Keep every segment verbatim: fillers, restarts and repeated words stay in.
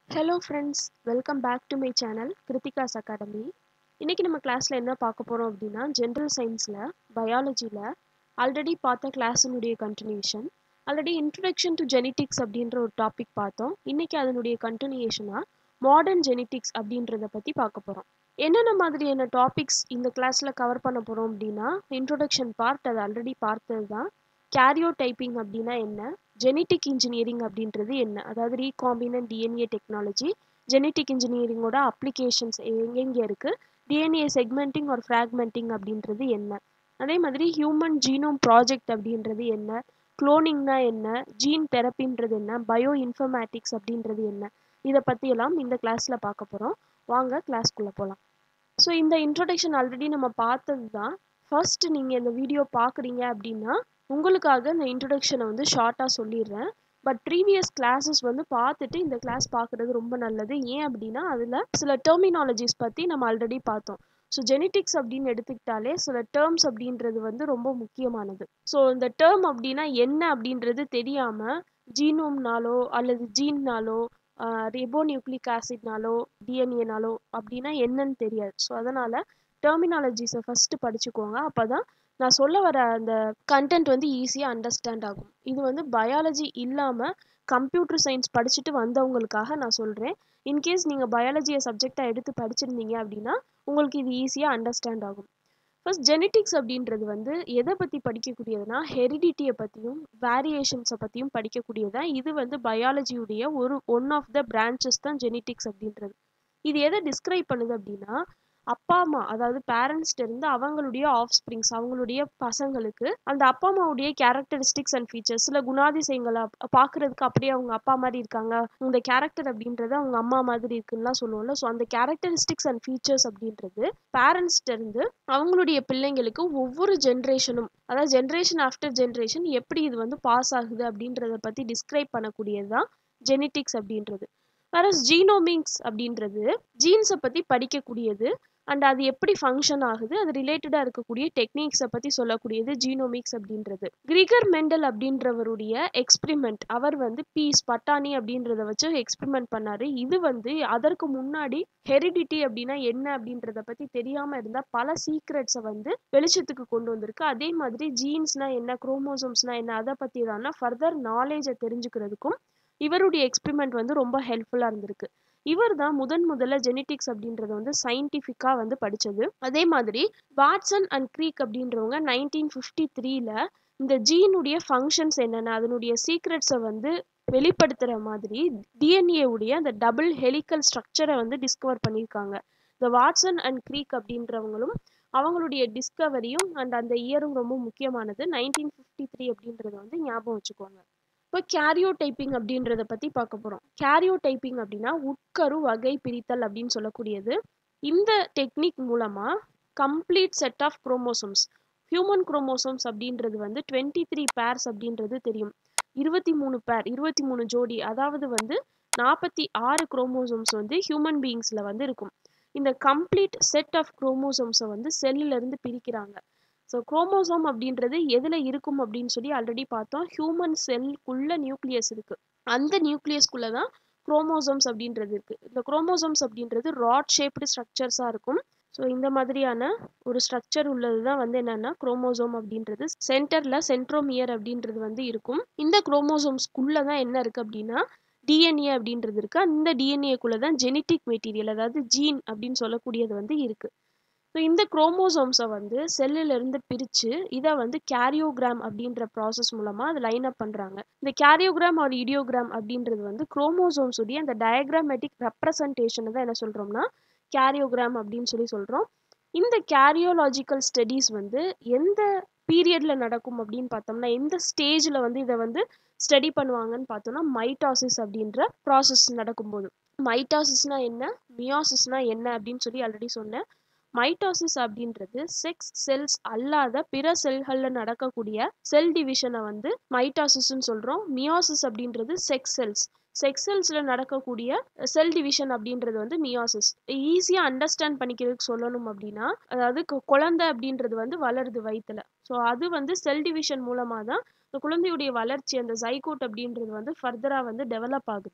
Hello friends, welcome back to my channel Kritika's Academy. இன்னைக்கு நம்ம கிளாஸ்ல என்ன பார்க்க போறோம் அப்படின்னா ஜெனரல் சயின்ஸ்ல பயாலஜில ஆல்ரெடி பார்த்த கிளாஸினுடைய continuation. Already introduction to genetics அப்படின்ற ஒரு டாபிக் பார்த்தோம். இன்னைக்கு அதனுடைய கண்டினியூஷனா மாடர்ன் ஜெனட்டிக்ஸ் அப்படின்றத பத்தி பார்க்க போறோம். என்னென்ன மாதிரியான டாபிக்ஸ் இந்த கிளாஸ்ல கவர் பண்ண போறோம் அப்படின்னா இன்ட்ரோடக்ஷன் பார்ட் அது ஆல்ரெடி பார்த்தது தான். கேரியோடைப்பிங் அப்படின்னா என்ன, ஜெனட்டிக் இன்ஜினியரிங் அப்படின்றது என்ன, அதாவது ரீகாம்பினன்ட் டிஎன்ஏ டெக்னாலஜி, ஜெனட்டிக் இன்ஜினியரிங்கோட அப்ளிகேஷன்ஸ் எங்கெங்கே இருக்குது, டிஎன்ஏ செக்மெண்டிங் ஒரு ஃப்ராக்மெண்டிங் அப்படின்றது என்ன, அதே மாதிரி ஹியூமன் ஜீனோம் ப்ராஜெக்ட் அப்படின்றது என்ன, குளோனிங்னா என்ன, ஜீன் தெரப்பின்றது என்ன, பயோ இன்ஃபர்மேட்டிக்ஸ் அப்படின்றது என்ன, இதை பற்றியெல்லாம் இந்த கிளாஸில் பார்க்க போகிறோம். வாங்க கிளாஸ்க்குள்ளே போகலாம். ஸோ இந்த இன்ட்ரோடக்ஷன் ஆல்ரெடி நம்ம பார்த்தது தான். ஃபர்ஸ்ட் நீங்கள் இந்த வீடியோ பார்க்குறீங்க அப்படின்னா உங்களுக்காக இந்த இன்ட்ரொடக்ஷனை வந்து ஷார்ட்டாக சொல்லிடுறேன். பட் ப்ரீவியஸ் கிளாஸஸ் வந்து பார்த்துட்டு இந்த கிளாஸ் பார்க்குறது ரொம்ப நல்லது. ஏன் அப்படின்னா அதில் சில டெர்மினாலஜிஸ் பற்றி நம்ம ஆல்ரெடி பார்த்தோம். ஸோ ஜெனட்டிக்ஸ் அப்படின்னு எடுத்துக்கிட்டாலே சில டேர்ம்ஸ் அப்படின்றது வந்து ரொம்ப முக்கியமானது. ஸோ இந்த டேர்ம் அப்படின்னா என்ன அப்படின்றது தெரியாமல் ஜீனோம்னாலோ அல்லது ஜீன்னாலோ ரிபோ நியூக்ளிக் ஆசிட்னாலோ டிஎன்ஏனாலோ அப்படின்னா என்னன்னு தெரியாது. ஸோ அதனால் டெர்மினாலஜிஸை ஃபஸ்ட்டு படிச்சுக்கோங்க. அப்போ தான் நான் சொல்ல வர அந்த கண்டென்ட் வந்து ஈஸியாக அண்டர்ஸ்டாண்ட் ஆகும். இது வந்து பயாலஜி இல்லாமல் கம்ப்யூட்டர் சயின்ஸ் படிச்சுட்டு வந்தவங்களுக்காக நான் சொல்கிறேன். இன்கேஸ் நீங்கள் பயாலஜியை சப்ஜெக்டாக எடுத்து படிச்சிருந்தீங்க அப்படின்னா உங்களுக்கு இது ஈஸியாக அண்டர்ஸ்டாண்ட் ஆகும். ஃபர்ஸ்ட் ஜெனட்டிக்ஸ் அப்படின்றது வந்து எதை பற்றி படிக்கக்கூடியதுன்னா ஹெரிடிட்டியை பற்றியும் வேரியேஷன்ஸை பற்றியும் படிக்கக்கூடியதான். இது வந்து பயாலஜியுடைய ஒரு ஒன் ஆஃப் த பிரான்ச்சஸ் தான் ஜெனட்டிக்ஸ் அப்படின்றது. இது எதை டிஸ்கிரைப் பண்ணுது அப்படின்னா அப்பா அம்மா அதாவது பேரண்ட்ஸ்ட இருந்து அவங்களுடைய ஆஃப் ஸ்ப்ரிங்ஸ் அவங்களுடைய பசங்களுக்கு அந்த அப்பா அம்மாவுடைய கேரக்டரிஸ்டிக்ஸ் அண்ட் ஃபீச்சர்ஸ் சில குணாதிசயங்களை பார்க்கறதுக்கு அப்படியே அவங்க அப்பா மாதிரி இருக்காங்க, இந்த கேரக்டர் அப்படின்றது அவங்க அம்மா மாதிரி இருக்குன்னுலாம் சொல்லுவோம்ல. ஸோ அந்த கேரக்டரிஸ்டிக்ஸ் அண்ட் ஃபீச்சர்ஸ் அப்படின்றது பேரண்ட்ஸ்ட இருந்து அவங்களுடைய பிள்ளைங்களுக்கு ஒவ்வொரு ஜென்ரேஷனும் அதாவது ஜென்ரேஷன் ஆஃப்டர் ஜென்ரேஷன் எப்படி இது வந்து பாஸ் ஆகுது அப்படின்றத பற்றி டிஸ்கிரைப் பண்ணக்கூடியது தான் ஜெனட்டிக்ஸ் அப்படின்றது. வேற ஜீனோமிக்ஸ் அப்படின்றது ஜீன்ஸை பற்றி படிக்கக்கூடியது அண்ட் அது எப்படி ஃபங்க்ஷன் ஆகுது, அது ரிலேட்டடாக இருக்கக்கூடிய டெக்னிக்ஸை பற்றி சொல்லக்கூடியது ஜீனோமிக்ஸ் அப்படின்றது. கிரிகர் மெண்டல் அப்படின்றவருடைய எக்ஸ்பிரிமெண்ட், அவர் வந்து பீஸ் பட்டாணி அப்படின்றத வச்சு எக்ஸ்பிரிமெண்ட் பண்ணாரு. இது வந்து அதற்கு முன்னாடி ஹெரிடிட்டி அப்படின்னா என்ன அப்படின்றத பற்றி தெரியாமல் இருந்தால் பல சீக்ரெட்ஸை வந்து வெளிச்சத்துக்கு கொண்டு வந்திருக்கு. அதே மாதிரி ஜீன்ஸ்னா என்ன, குரோமோசோம்ஸ்னா என்ன, அதை பற்றி தானே ஃபர்தர் நாலேஜை தெரிஞ்சுக்கிறதுக்கும் இவருடைய எக்ஸ்பிரிமெண்ட் வந்து ரொம்ப ஹெல்ப்ஃபுல்லாக இருந்திருக்கு. இவர் தான் முதன் முதல்ல ஜெனட்டிக்ஸ் அப்படின்றத வந்து சயின்டிஃபிக்காக வந்து படித்தது. அதே மாதிரி வாட்சன் அண்ட் க்ரீக் அப்படின்றவங்க நைன்டீன் ஃபிஃப்டி த்ரீல இந்த ஜீனுடைய ஃபங்க்ஷன்ஸ் என்னென்ன அதனுடைய சீக்ரெட்ஸை வந்து வெளிப்படுத்துகிற மாதிரி டிஎன்ஏ உடைய அந்த டபுள் ஹெலிக்கல் ஸ்ட்ரக்சரை வந்து டிஸ்கவர் பண்ணியிருக்காங்க. இந்த வாட்சன் அண்ட் க்ரீக் அப்படின்றவங்களும் அவங்களுடைய டிஸ்கவரியும் அண்ட் அந்த இயரும் ரொம்ப முக்கியமானது. நைன்டீன் ஃபிஃப்டி த்ரீ அப்படின்றத வந்து ஞாபகம் வச்சுக்கோங்க. இப்போ கேரியோடைப்பிங் அப்படின்றத பற்றி பார்க்க போகிறோம். கேரியோடைப்பிங் அப்படின்னா உட்கரு வகை பிரித்தல் அப்படின்னு சொல்லக்கூடியது. இந்த டெக்னிக் மூலமாக complete set of chromosomes, human chromosomes அப்படின்றது வந்து டுவெண்ட்டி த்ரீ பேர்ஸ் அப்படின்றது தெரியும். இருபத்தி மூணு பேர் இருபத்தி மூணு ஜோடி, அதாவது வந்து நாற்பத்தி ஆறு குரோமோசோம்ஸ் வந்து ஹியூமன் பீயிங்ஸில் வந்து இருக்கும். இந்த கம்ப்ளீட் செட் ஆஃப் குரோமோசோம்ஸை வந்து செல்லிலிருந்து பிரிக்கிறாங்க. ஸோ குரோமோசோம் அப்படின்றது எதில் இருக்கும் அப்படின்னு சொல்லி ஆல்ரெடி பார்த்தோம். ஹியூமன் செல்குள்ள நியூக்ளியஸ் இருக்குது. அந்த நியூக்ளியஸ்குள்ளே தான் குரோமோசோம்ஸ் அப்படின்றது இருக்குது. இந்த குரோமோசோம்ஸ் அப்படின்றது ராட் ஷேப்டு ஸ்ட்ரக்சர்ஸாக இருக்கும். ஸோ இந்த மாதிரியான ஒரு ஸ்ட்ரக்சர் உள்ளது தான் வந்து என்னென்னா குரோமோசோம் அப்படின்றது. சென்டரில் சென்ட்ரோமியர் அப்படின்றது வந்து இருக்கும். இந்த குரோமோசோம்ஸ்குள்ளே தான் என்ன இருக்குது அப்படின்னா டிஎன்ஏ அப்படின்றது இருக்குது. அந்த டிஎன்ஏக்குள்ளே தான் ஜெனட்டிக் மெட்டீரியல் அதாவது ஜீன் அப்படின்னு சொல்லக்கூடியது வந்து இருக்குது. ஸோ இந்த குரோமோசோம்ஸை வந்து செல்லிலிருந்து பிரித்து இதை வந்து கேரியோகிராம் அப்படின்ற ப்ராசஸ் மூலமாக அதை லைன் அப் பண்ணுறாங்க. இந்த கேரியோகிராம் ஒரு இடியோகிராம் அப்படின்றது வந்து குரோமோசோம்ஸுடைய அந்த டயக்ராமேட்டிக் ரெப்ரசன்டேஷனை தான் என்ன சொல்கிறோம்னா கேரியோகிராம் அப்படின்னு சொல்லி சொல்கிறோம். இந்த கேரியோலாஜிக்கல் ஸ்டடீஸ் வந்து எந்த பீரியடில் நடக்கும் அப்படின்னு பார்த்தோம்னா எந்த ஸ்டேஜில் வந்து இதை வந்து ஸ்டடி பண்ணுவாங்கன்னு பார்த்தோம்னா மைட்டாசிஸ் அப்படின்ற ப்ராசஸ் நடக்கும்போது. மைட்டாசிஸ்னா என்ன, மியாசிஸ்னா என்ன அப்படின்னு சொல்லி ஆல்ரெடி சொன்னேன். மைட்டோசிஸ் அப்படின்றது செக்ஸ் செல்ஸ் அல்லாத பிற செல்களில் நடக்கக்கூடிய செல் டிவிஷனை வந்து மைட்டோசிஸ்ன்னு சொல்கிறோம். மியோசிஸ் அப்படின்றது செக்ஸ் செல்ஸ் செக்ஸ் செல்ஸில் நடக்கக்கூடிய செல் டிவிஷன் அப்படின்றது வந்து மியோசிஸ். ஈஸியாக அண்டர்ஸ்டாண்ட் பண்ணிக்கிறதுக்கு சொல்லணும் அப்படின்னா அதாவது குழந்தை அப்படின்றது வந்து வளருது வயிற்றுல. ஸோ அது வந்து செல் டிவிஷன் மூலமாக தான் இந்த குழந்தையுடைய வளர்ச்சி அந்த ஜைகோட் அப்படின்றது வந்து ஃபர்தராக வந்து டெவலப் ஆகுது.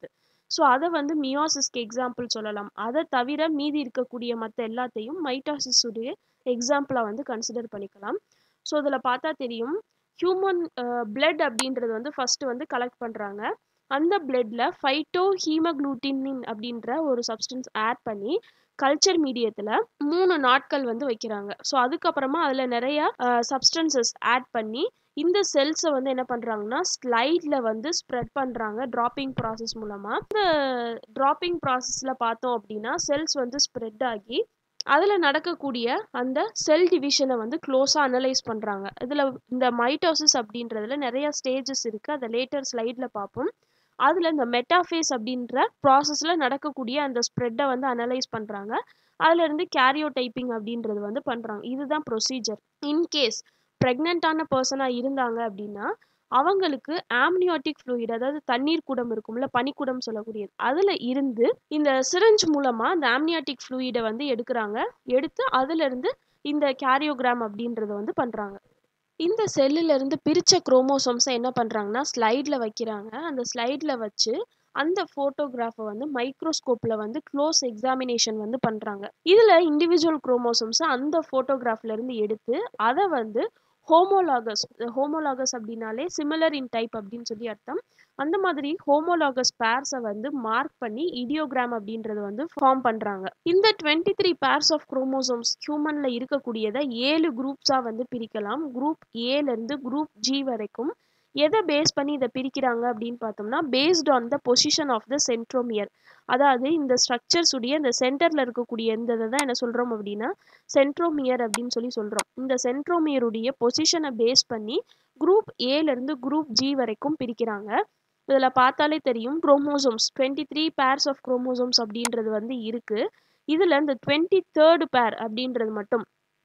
ஸோ அதை வந்து மியோசிஸ்க்கு எக்ஸாம்பிள் சொல்லலாம். அதை தவிர மீதி இருக்கக்கூடிய மற்ற எல்லாத்தையும் மைட்டாசிஸ் உடைய எக்ஸாம்பிளாக வந்து கன்சிடர் பண்ணிக்கலாம். ஸோ இதில் பார்த்தா தெரியும், ஹியூமன் பிளட் அப்படின்றது வந்து ஃபர்ஸ்ட் வந்து கலெக்ட் பண்ணுறாங்க. அந்த பிளட்ல ஃபைட்டோ ஹீமோக்ளூட்டினின் அப்படின்ற ஒரு சப்ஸ்டன்ஸ் ஆட் பண்ணி கல்ச்சர் மீடியத்தில் மூணு நாட்கள் வந்து வைக்கிறாங்க. ஸோ அதுக்கப்புறமா அதில் நிறைய சப்ஸ்டன்சஸ் ஆட் பண்ணி இந்த செல்ஸை வந்து என்ன பண்ணுறாங்கன்னா ஸ்லைடில் வந்து ஸ்ப்ரெட் பண்ணுறாங்க ட்ராப்பிங் ப்ராசஸ் மூலமாக. இந்த ட்ராப்பிங் ப்ராசஸில் பார்த்தோம் அப்படின்னா செல்ஸ் வந்து ஸ்ப்ரெட் ஆகி அதில் நடக்கக்கூடிய அந்த செல் டிவிஷனை வந்து க்ளோஸாக அனலைஸ் பண்ணுறாங்க. இதில் இந்த மைட்டோசிஸ் அப்படின்றதுல நிறைய ஸ்டேஜஸ் இருக்குது, அதை லேட்டர் ஸ்லைடில் பார்ப்போம். அதில் இந்த மெட்டாஃபேஸ் அப்படின்ற ப்ராசஸில் நடக்கக்கூடிய அந்த ஸ்ப்ரெட்டை வந்து அனலைஸ் பண்ணுறாங்க. அதுலேருந்து கேரியோடைப்பிங் அப்படின்றது வந்து பண்ணுறாங்க. இதுதான் ப்ரொசீஜர். இன்கேஸ் ப்ரெக்னென்ட்டான பர்சனாக இருந்தாங்க அப்படின்னா அவங்களுக்கு ஆம்னியாட்டிக் ஃப்ளூயிட், அதாவது தண்ணீர் குடம் இருக்கும்ல, பனிக்குடம் சொல்லக்கூடியது, அதில் இருந்து இந்த சிரஞ்ச் மூலமாக அந்த ஆம்னியாட்டிக் ஃப்ளூயிடை வந்து எடுக்கிறாங்க. எடுத்து அதிலிருந்து இந்த கேரியோகிராம் அப்படின்றத வந்து பண்ணுறாங்க. இந்த செல்லிலிருந்து பிரித்த குரோமோசோம்ஸை என்ன பண்ணுறாங்கன்னா ஸ்லைடில் வைக்கிறாங்க. அந்த ஸ்லைடில் வச்சு அந்த ஃபோட்டோகிராஃபை வந்து மைக்ரோஸ்கோப்பில் வந்து க்ளோஸ் எக்ஸாமினேஷன் வந்து பண்ணுறாங்க. இதில் இண்டிவிஜுவல் குரோமோசோம்ஸை அந்த ஃபோட்டோகிராஃப்லேருந்து எடுத்து அதை வந்து ஹோமோலாகஸ், ஹோமோலாகஸ் அப்படின்னாலே சிமிலர் இன் டைப் அப்படின்னு சொல்லி அர்த்தம். அந்த மாதிரி ஹோமோலாகஸ் பேர்ஸை வந்து மார்க் பண்ணி இடியோகிராம் அப்படின்றத வந்து ஃபார்ம் பண்ணுறாங்க. இந்த twenty three pairs of chromosomes ஹியூமனில் இருக்கக்கூடியதை ஏழு குரூப்ஸாக வந்து பிரிக்கலாம். குரூப் ஏலேருந்து குரூப் ஜி வரைக்கும். எதை பேஸ் பண்ணி இதை பிரிக்கிறாங்க அப்படின்னு பார்த்தோம்னா based on the position of the centromere. அதாவது இந்த ஸ்ட்ரக்சர்ஸ் உடைய இந்த சென்டரில் இருக்கக்கூடிய இந்த இதை தான் என்ன சொல்கிறோம் அப்படின்னா சென்ட்ரோமியர் அப்படின்னு சொல்லி சொல்கிறோம். இந்த சென்ட்ரோமியருடைய பொசிஷனை பேஸ் பண்ணி குரூப் ஏலேருந்து குரூப் ஜி வரைக்கும் பிரிக்கிறாங்க. இதில் பார்த்தாலே தெரியும் chromosomes twenty three pairs of chromosomes அப்படின்றது வந்து இருக்குது. இதில் இந்த டுவெண்ட்டி தேர்டு பேர் அப்படின்றது மட்டும்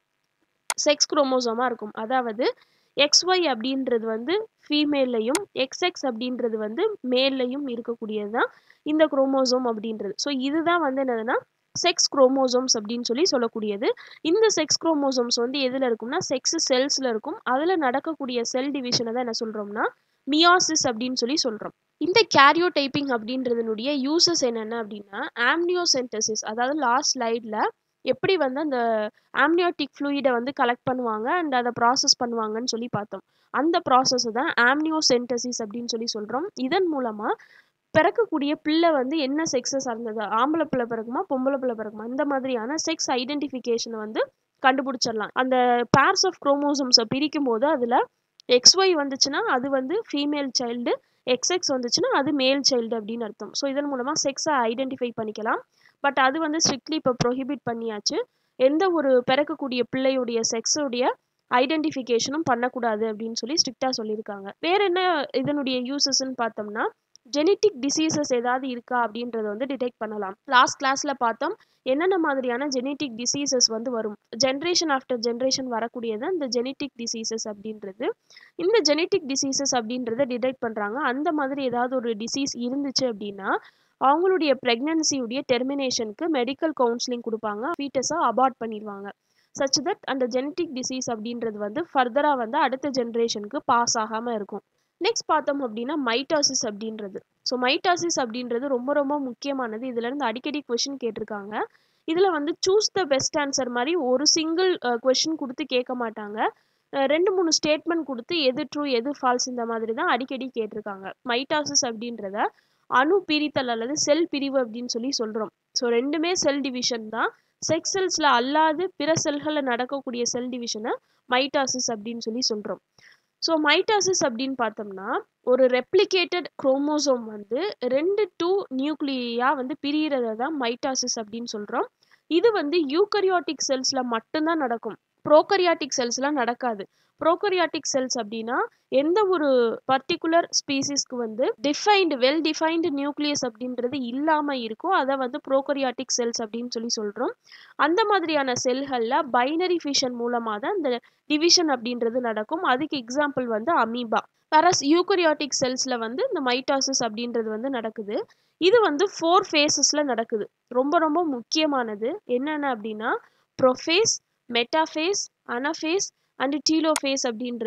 செக்ஸ் குரோமோசோமாக இருக்கும். அதாவது எக்ஸ்ஒய் அப்படின்றது வந்து ஃபீமேல்லையும் எக்ஸ்எக்ஸ் அப்படின்றது வந்து மேல்லையும் இருக்கக்கூடியது தான் இந்த குரோமோசோம் அப்படின்றது. ஸோ இதுதான் வந்து என்னதுன்னா செக்ஸ் குரோமோசோம்ஸ் அப்படின்னு சொல்லி சொல்லக்கூடியது. இந்த செக்ஸ் குரோமோசோம்ஸ் வந்து எதில் இருக்கும்னா செக்ஸ் செல்ஸில் இருக்கும். அதில் நடக்கக்கூடிய செல் டிவிஷனை தான் என்ன சொல்கிறோம்னா மியாசிஸ் அப்படின்னு சொல்லி சொல்கிறோம். இந்த கேரியோடைப்பிங் அப்படின்றதுனுடைய யூசஸ் என்னென்ன அப்படின்னா ஆம்னியோசென்டசிஸ், அதாவது லாஸ்ட் ஸ்லைடில் எப்படி வந்து அந்த ஆம்னியோட்டிக் ஃப்ளூயிடை வந்து கலெக்ட் பண்ணுவாங்க அண்ட் அதை ப்ராசஸ் பண்ணுவாங்கன்னு சொல்லி பார்த்தோம். அந்த ப்ராசஸ் தான் ஆம்னியோசென்டசிஸ் அப்படின்னு சொல்லி சொல்கிறோம். இதன் மூலமாக பிறக்கக்கூடிய பிள்ளை வந்து என்ன செக்ஸை சார்ந்தது, ஆம்பளை பிள்ளை பிறக்குமா பொம்பளை பிள்ளை பிறக்குமா, இந்த மாதிரியான செக்ஸ் ஐடென்டிஃபிகேஷனை வந்து கண்டுபிடிச்சிடலாம். அந்த பேர்ஸ் ஆஃப் குரோமோசோம்ஸை பிரிக்கும் போது அதில் எக்ஸ்ஒய் வந்துச்சுன்னா அது வந்து ஃபீமேல் சைல்டு, எக்ஸ்எக்ஸ் வந்துச்சுன்னா அது மேல் சைல்டு அப்படின்னு அர்த்தம். ஸோ இதன் மூலமாக செக்ஸை ஐடென்டிஃபை பண்ணிக்கலாம். பட் அது வந்து ஸ்ட்ரிக்ட்லி இப்போ ப்ரொஹிபிட் பண்ணியாச்சு. எந்த ஒரு பிறக்கக்கூடிய பிள்ளையுடைய செக்ஸுடைய ஐடென்டிஃபிகேஷனும் பண்ணக்கூடாது அப்படின்னு சொல்லி ஸ்ட்ரிக்டாக சொல்லியிருக்காங்க. வேற என்ன இதனுடைய யூசஸ்ன்னு பார்த்தோம்னா ஜெனட்டிக் டிசீசஸ் ஏதாவது இருக்கா அப்படின்றத வந்து டிடெக்ட் பண்ணலாம். லாஸ்ட் கிளாஸில் பார்த்தோம் என்னென்ன மாதிரியான ஜெனட்டிக் டிசீசஸ் வந்து வரும், ஜென்ரேஷன் ஆஃப்டர் ஜென்ரேஷன் வரக்கூடியது இந்த ஜெனட்டிக் டிசீசஸ் அப்படின்றது. இந்த ஜெனட்டிக் டிசீசஸ் அப்படின்றத டிடெக்ட் பண்ணுறாங்க. அந்த மாதிரி ஏதாவது ஒரு டிசீஸ் இருந்துச்சு அப்படின்னா அவங்களுடைய ப்ரெக்னன்சியுடைய டெர்மினேஷனுக்கு மெடிக்கல் கவுன்சிலிங் கொடுப்பாங்க, ஃபீட்டஸை அபார்ட் பண்ணிடுவாங்க. சச் தட் அந்த ஜெனட்டிக் டிசீஸ் அப்படின்றது வந்து ஃபர்தராக வந்து அடுத்த ஜென்ரேஷனுக்கு பாஸ் ஆகாமல் இருக்கும். நெக்ஸ்ட் பார்த்தோம் அப்படின்னா மைட்டாசிஸ் அப்படின்றது. ஸோ மைட்டாசிஸ் அப்படின்றது ரொம்ப ரொம்ப முக்கியமானது. இதுலேருந்து அடிக்கடி கொஷின் கேட்டிருக்காங்க. இதில் வந்து சூஸ் த பெஸ்ட் ஆன்சர் மாதிரி ஒரு சிங்கிள் கொஷின் கொடுத்து கேட்க மாட்டாங்க. ரெண்டு மூணு ஸ்டேட்மெண்ட் கொடுத்து எது ட்ரூ எது ஃபால்ஸ் இந்த மாதிரி தான் அடிக்கடி கேட்டிருக்காங்க. மைட்டாசிஸ் அப்படின்றத அணு பிரித்தல் அல்லது செல் பிரிவு அப்படின்னு சொல்லி சொல்கிறோம். ஸோ ரெண்டுமே செல் டிவிஷன் தான். செக்ஸ் செல்ஸில் அல்லாது பிற செல்களில் நடக்கக்கூடிய செல் டிவிஷனை மைட்டாசிஸ் அப்படின்னு சொல்லி சொல்கிறோம். ஸோ மைட்டாசிஸ் அப்படின்னு பார்த்தோம்னா ஒரு ரெப்ளிகேட்டட் குரோமோசோம் வந்து ரெண்டு டூ நியூக்ளியாக வந்து பிரிகிறத தான் மைட்டாசிஸ் அப்படின்னு சொல்கிறோம். இது வந்து யூகரியாட்டிக் செல்ஸில் மட்டும்தான் நடக்கும், ப்ரோகரியாட்டிக் செல்ஸ்லாம் நடக்காது. ப்ரோகரியாட்டிக் செல்ஸ் அப்படின்னா எந்த ஒரு பர்டிகுலர் ஸ்பீசிஸ்க்கு வந்து டிஃபைன்டு வெல் டிஃபைன்டு நியூக்ளியஸ் அப்படின்றது இல்லாமல் இருக்கும், அதை வந்து ப்ரோகரியாட்டிக் செல்ஸ் அப்படின்னு சொல்லி சொல்கிறோம். அந்த மாதிரியான செல்களில் பைனரி ஃபிஷன் மூலமாக தான் இந்த டிவிஷன் அப்படின்றது நடக்கும். அதுக்கு எக்ஸாம்பிள் வந்து அமீபா. வேறஸ் யூகரியாட்டிக் செல்ஸில் வந்து இந்த மைட்டாசிஸ் அப்படின்றது வந்து நடக்குது. இது வந்து ஃபோர் ஃபேஸஸில் நடக்குது. ரொம்ப ரொம்ப முக்கியமானது என்னென்ன அப்படின்னா prophase, metaphase, anaphase and telophase அப்படின்றது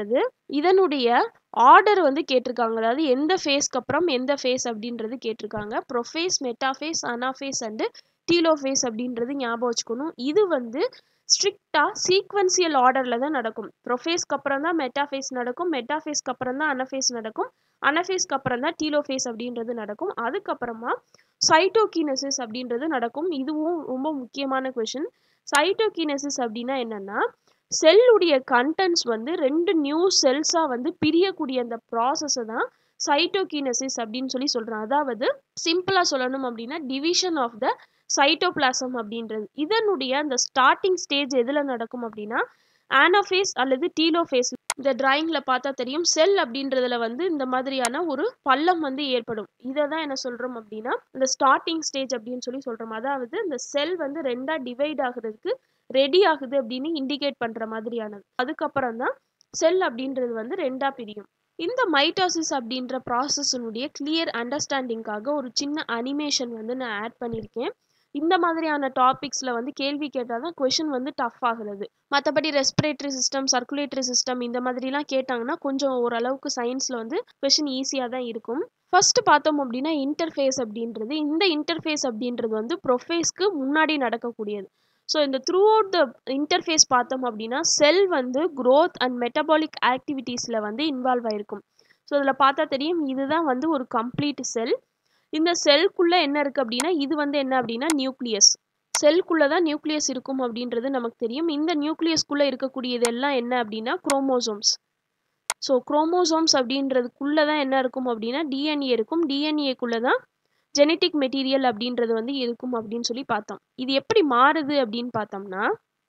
இதனுடைய ஆர்டர் வந்து கேட்டிருக்காங்க. அதாவது எந்த ஃபேஸ்க்கு அப்புறம் எந்த ஃபேஸ் அப்படின்றது கேட்டிருக்காங்க. Prophase, metaphase, anaphase and telophase அப்படின்றது ஞாபகம் வச்சுக்கணும். இது வந்து ஸ்ட்ரிக்டாக சீக்வன்சியல் ஆர்டரில் தான் நடக்கும். ப்ரோஃபேஸ்க்கு அப்புறம் தான் மெட்டாஃபேஸ் நடக்கும், மெட்டாஃபேஸ்க்கு அப்புறம் தான் அனஃபேஸ் நடக்கும், அனஃபேஸ்க்கு அப்புறம் தான் டீலோஃபேஸ் அப்படின்றது நடக்கும். அதுக்கப்புறமா சைட்டோகினசிஸ் அப்படின்றது நடக்கும். இதுவும் ரொம்ப முக்கியமான கொஷின். சைட்டோகினசிஸ் அப்படின்னா என்னன்னா, செல்லுடைய கண்டென்ட்ஸ் வந்து ரெண்டு நியூ செல்ஸாக வந்து பிரியக்கூடிய அந்த ப்ராசஸை தான் சைட்டோகினசிஸ் அப்படின்னு சொல்லி சொல்கிறோம். அதாவது சிம்பிளாக சொல்லணும் அப்படின்னா டிவிஷன் ஆஃப் த சைட்டோபிளாசம் அப்படின்றது. இதனுடைய அந்த ஸ்டார்டிங் ஸ்டேஜ் எதில் நடக்கும் அப்படின்னா ஆனாஃபேஸ் அல்லது டீலோஃபேஸ். இந்த டிராயிங்கில் பார்த்தா தெரியும், செல் அப்படின்றதுல வந்து இந்த மாதிரியான ஒரு பள்ளம் வந்து ஏற்படும். இதை தான் என்ன சொல்கிறோம் அப்படின்னா இந்த ஸ்டார்டிங் ஸ்டேஜ் அப்படின்னு சொல்லி சொல்கிறோம். அதாவது இந்த செல் வந்து ரெண்டாக டிவைட் ஆகுறதுக்கு ரெடி ஆகுது அப்படின்னு இண்டிகேட் பண்ணுற மாதிரியானது. அதுக்கப்புறம் தான் செல் அப்படின்றது வந்து ரெண்டாக பிரியும். இந்த மைட்டோசிஸ் அப்படின்ற ப்ராசஸினுடைய கிளியர் அண்டர்ஸ்டாண்டிங்காக ஒரு சின்ன அனிமேஷன் வந்து நான் ஆட் பண்ணியிருக்கேன். இந்த மாதிரியான டாபிக்ஸில் வந்து கேள்வி கேட்டால் தான் கொஷின் வந்து டஃப் ஆகுறது. மற்றபடி ரெஸ்பிரேட்டரி சிஸ்டம், சர்க்குலேட்டரி சிஸ்டம் இந்த மாதிரிலாம் கேட்டாங்கன்னா கொஞ்சம் ஓரளவுக்கு சயின்ஸில் வந்து கொஷின் ஈஸியாக தான் இருக்கும். ஃபர்ஸ்ட் பார்த்தோம் அப்படின்னா இன்டர்ஃபேஸ் அப்படின்றது. இந்த இன்டர்ஃபேஸ் அப்படின்றது வந்து ப்ரோஃபேஸ்க்கு முன்னாடி நடக்கக்கூடியது. ஸோ இந்த த்ரூ அவுட் த இன்டர்ஃபேஸ் பார்த்தோம் அப்படின்னா செல் வந்து க்ரோத் அண்ட் மெட்டபாலிக் ஆக்டிவிட்டீஸில் வந்து இன்வால்வ் ஆகிருக்கும். ஸோ இதில் பார்த்தா தெரியும், இதுதான் வந்து ஒரு கம்ப்ளீட் செல். இந்த செல்குள்ளே என்ன இருக்குது அப்படின்னா இது வந்து என்ன அப்படின்னா நியூக்ளியஸ். செல்குள்ளே தான் நியூக்ளியஸ் இருக்கும் அப்படின்றது நமக்கு தெரியும். இந்த நியூக்ளியஸ்குள்ளே இருக்கக்கூடியது எல்லாம் என்ன அப்படின்னா குரோமோசோம்ஸ். ஸோ குரோமோசோம்ஸ் அப்படின்றதுக்குள்ளே தான் என்ன இருக்கும் அப்படின்னா டிஎன்ஏ இருக்கும். டிஎன்ஏக்குள்ளே தான் ஜெனட்டிக் மெட்டீரியல் அப்படின்றது வந்து இருக்கும் அப்படின்னு சொல்லி பார்த்தோம். இது எப்படி மாறுது அப்படின்னு பார்த்தோம்னா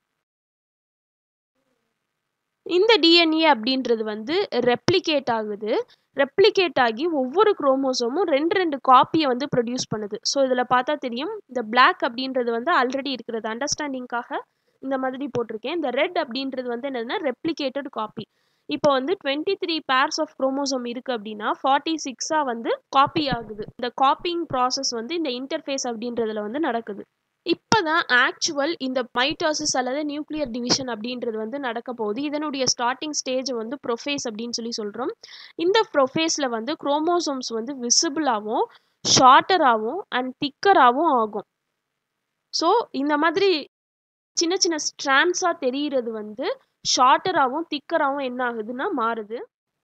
இந்த டிஎன்ஏ அப்படின்றது வந்து ரெப்ளிகேட் ஆகுது. ரெப்ளிகேட் ஆகி ஒவ்வொரு குரோமோசோமும் ரெண்டு ரெண்டு காப்பியை வந்து ப்ரொடியூஸ் பண்ணுது. ஸோ இதில் பார்த்தா தெரியும், இந்த பிளாக் அப்படின்றது வந்து ஆல்ரெடி இருக்கிறது. அண்டர்ஸ்டாண்டிங்காக இந்த மாதிரி போட்டிருக்கேன். இந்த ரெட் அப்படின்றது வந்து என்னதுன்னா ரெப்ளிகேட்டட் காப்பி. இப்போ வந்து twenty three pairs of chromosome இருக்குது அப்படின்னா ஃபார்ட்டி சிக்ஸாக வந்து காப்பி ஆகுது. இந்த காப்பிங் ப்ராசஸ் வந்து இந்த இன்டர்ஃபேஸ் அப்படின்றதுல வந்து நடக்குது. இப்போ தான் ஆக்சுவல் இந்த மைட்டோசிஸ் அல்லது நியூக்ளியர் டிவிஷன் அப்படின்றது வந்து நடக்க போகுது. இதனுடைய ஸ்டார்டிங் ஸ்டேஜ் வந்து ப்ரோஃபேஸ் அப்படின்னு சொல்லி சொல்கிறோம். இந்த ப்ரோஃபேஸில் வந்து குரோமோசோம்ஸ் வந்து விசிபிளாகவும் ஷார்ட்டராகவும் அண்ட் திக்கராகவும் ஆகும். ஸோ இந்த மாதிரி சின்ன சின்ன ஸ்ட்ராண்ட்ஸாக தெரிகிறது வந்து ஷார்ட்டராகவும் திக்கராகவும் என்ன ஆகுதுன்னா மாறுது.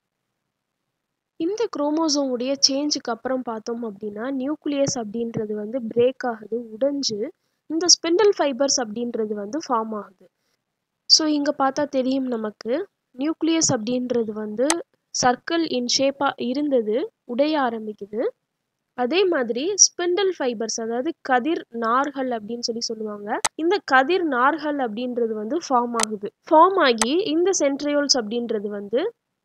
இந்த குரோமோசோமுடைய சேஞ்சுக்கு அப்புறம் பார்த்தோம் அப்படின்னா நியூக்ளியஸ் அப்படின்றது வந்து பிரேக் ஆகுது, உடைஞ்சு இந்த ஸ்பிண்டில் ஃபைபர்ஸ் அப்படின்றது வந்து ஃபார்ம் ஆகுது. ஸோ இங்கே பார்த்தா தெரியும் நமக்கு நியூக்ளியஸ் அப்படின்றது வந்து சர்க்கிள் இன் ஷேப்பாக இருந்தது, உடைய ஆரம்பிக்குது. அதே மாதிரி ஸ்பிண்டில் ஃபைபர்ஸ் அதாவது கதிர் நார்கள் அப்படின்னு சொல்லி சொல்லுவாங்க. இந்த கதிர் நார்கள் அப்படின்றது வந்து ஃபார்ம் ஆகுது. ஃபார்ம் ஆகி இந்த சென்ட்ரியோல்ஸ் அப்படின்றது வந்து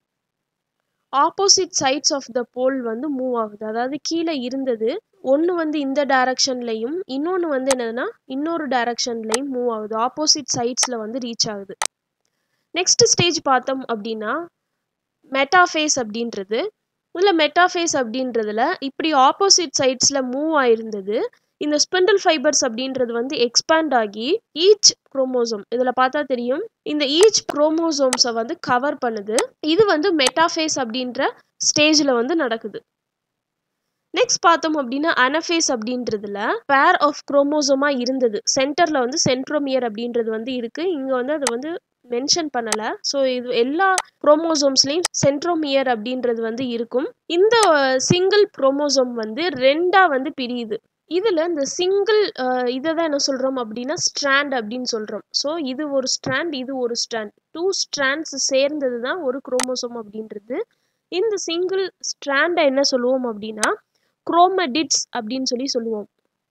opposite sides of the pole வந்து மூவ் ஆகுது. அதாவது கீழே இருந்தது ஒன்று வந்து இந்த டைரக்ஷன்லையும் இன்னொன்று வந்து என்னதுன்னா இன்னொரு டைரக்ஷன்லையும் மூவ் ஆகுது. ஆப்போசிட் சைட்ஸில் வந்து ரீச் ஆகுது. நெக்ஸ்ட் ஸ்டேஜ் பார்த்தோம் அப்படின்னா மெட்டாஃபேஸ் அப்படின்றது. இல்லை மெட்டாஃபேஸ் அப்படின்றதுல இப்படி ஆப்போசிட் சைட்ஸில் மூவ் ஆயிருந்தது. இந்த ஸ்பிண்டில் ஃபைபர்ஸ் அப்படின்றது வந்து எக்ஸ்பேண்ட் ஆகி ஈச் குரோமோசோம் இதில் பார்த்தா தெரியும் இந்த ஈச் குரோமோசோம்ஸை வந்து கவர் பண்ணுது. இது வந்து மெட்டாஃபேஸ் அப்படின்ற ஸ்டேஜில் வந்து நடக்குது. நெக்ஸ்ட் பார்த்தோம் அப்படின்னா அனஃபேஸ் அப்படின்றதுல பேர் ஆஃப் குரோமோசோமா இருந்தது. சென்டரில் வந்து சென்ட்ரோமியர் அப்படின்றது வந்து இருக்குது. இங்கே வந்து அதை வந்து மென்ஷன் பண்ணலை. ஸோ இது எல்லா குரோமோசோம்ஸ்லேயும் சென்ட்ரோமியர் அப்படின்றது வந்து இருக்கும். இந்த சிங்கிள் குரோமோசோம் வந்து ரெண்டாக வந்து பிரியுது. இதில் இந்த சிங்கிள் இதை தான் என்ன சொல்கிறோம் அப்படின்னா ஸ்ட்ராண்ட் அப்படின்னு சொல்கிறோம். ஸோ இது ஒரு ஸ்ட்ராண்ட், இது ஒரு ஸ்ட்ராண்ட், டூ ஸ்ட்ராண்ட்ஸ் சேர்ந்தது தான் ஒரு குரோமோசோம் அப்படின்றது. இந்த சிங்கிள் ஸ்ட்ராண்டை என்ன சொல்லுவோம் அப்படின்னா குரோமடிட்ஸ் அப்படின்னு சொல்லி சொல்லுவோம்.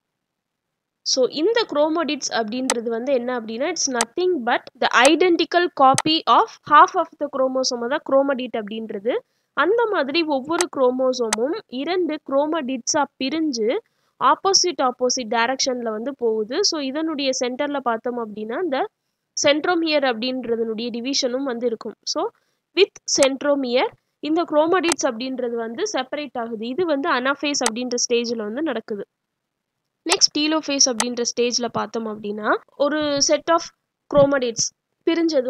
ஸோ இந்த குரோமடிட்ஸ் அப்படின்றது வந்து என்ன அப்படின்னா it's nothing but the identical copy of half of the chromosome தான் குரோமடிட் அப்படின்றது. அந்த மாதிரி ஒவ்வொரு குரோமோசோமும் இரண்டு குரோமடிட்ஸாக பிரிஞ்சு ஆப்போசிட் ஆப்போசிட் டைரக்ஷனில் வந்து போகுது. ஸோ இதனுடைய சென்டரில் பார்த்தோம் அப்படின்னா இந்த சென்ட்ரோமியர் அப்படின்றதனுடைய டிவிஷனும் வந்து இருக்கும். ஸோ வித் சென்ட்ரோமியர் இந்த குரோமடிட்ஸ் அப்படின்றது வந்து செப்பரேட் ஆகுது. இது வந்து அனாஃபேஸ் அப்படின்ற ஸ்டேஜில் வந்து நடக்குது. நெக்ஸ்ட் டீலோஃபேஸ் அப்படின்ற ஸ்டேஜில் பார்த்தோம் அப்படின்னா ஒரு செட் ஆஃப் குரோமடிட்ஸ் பிரிஞ்சதும்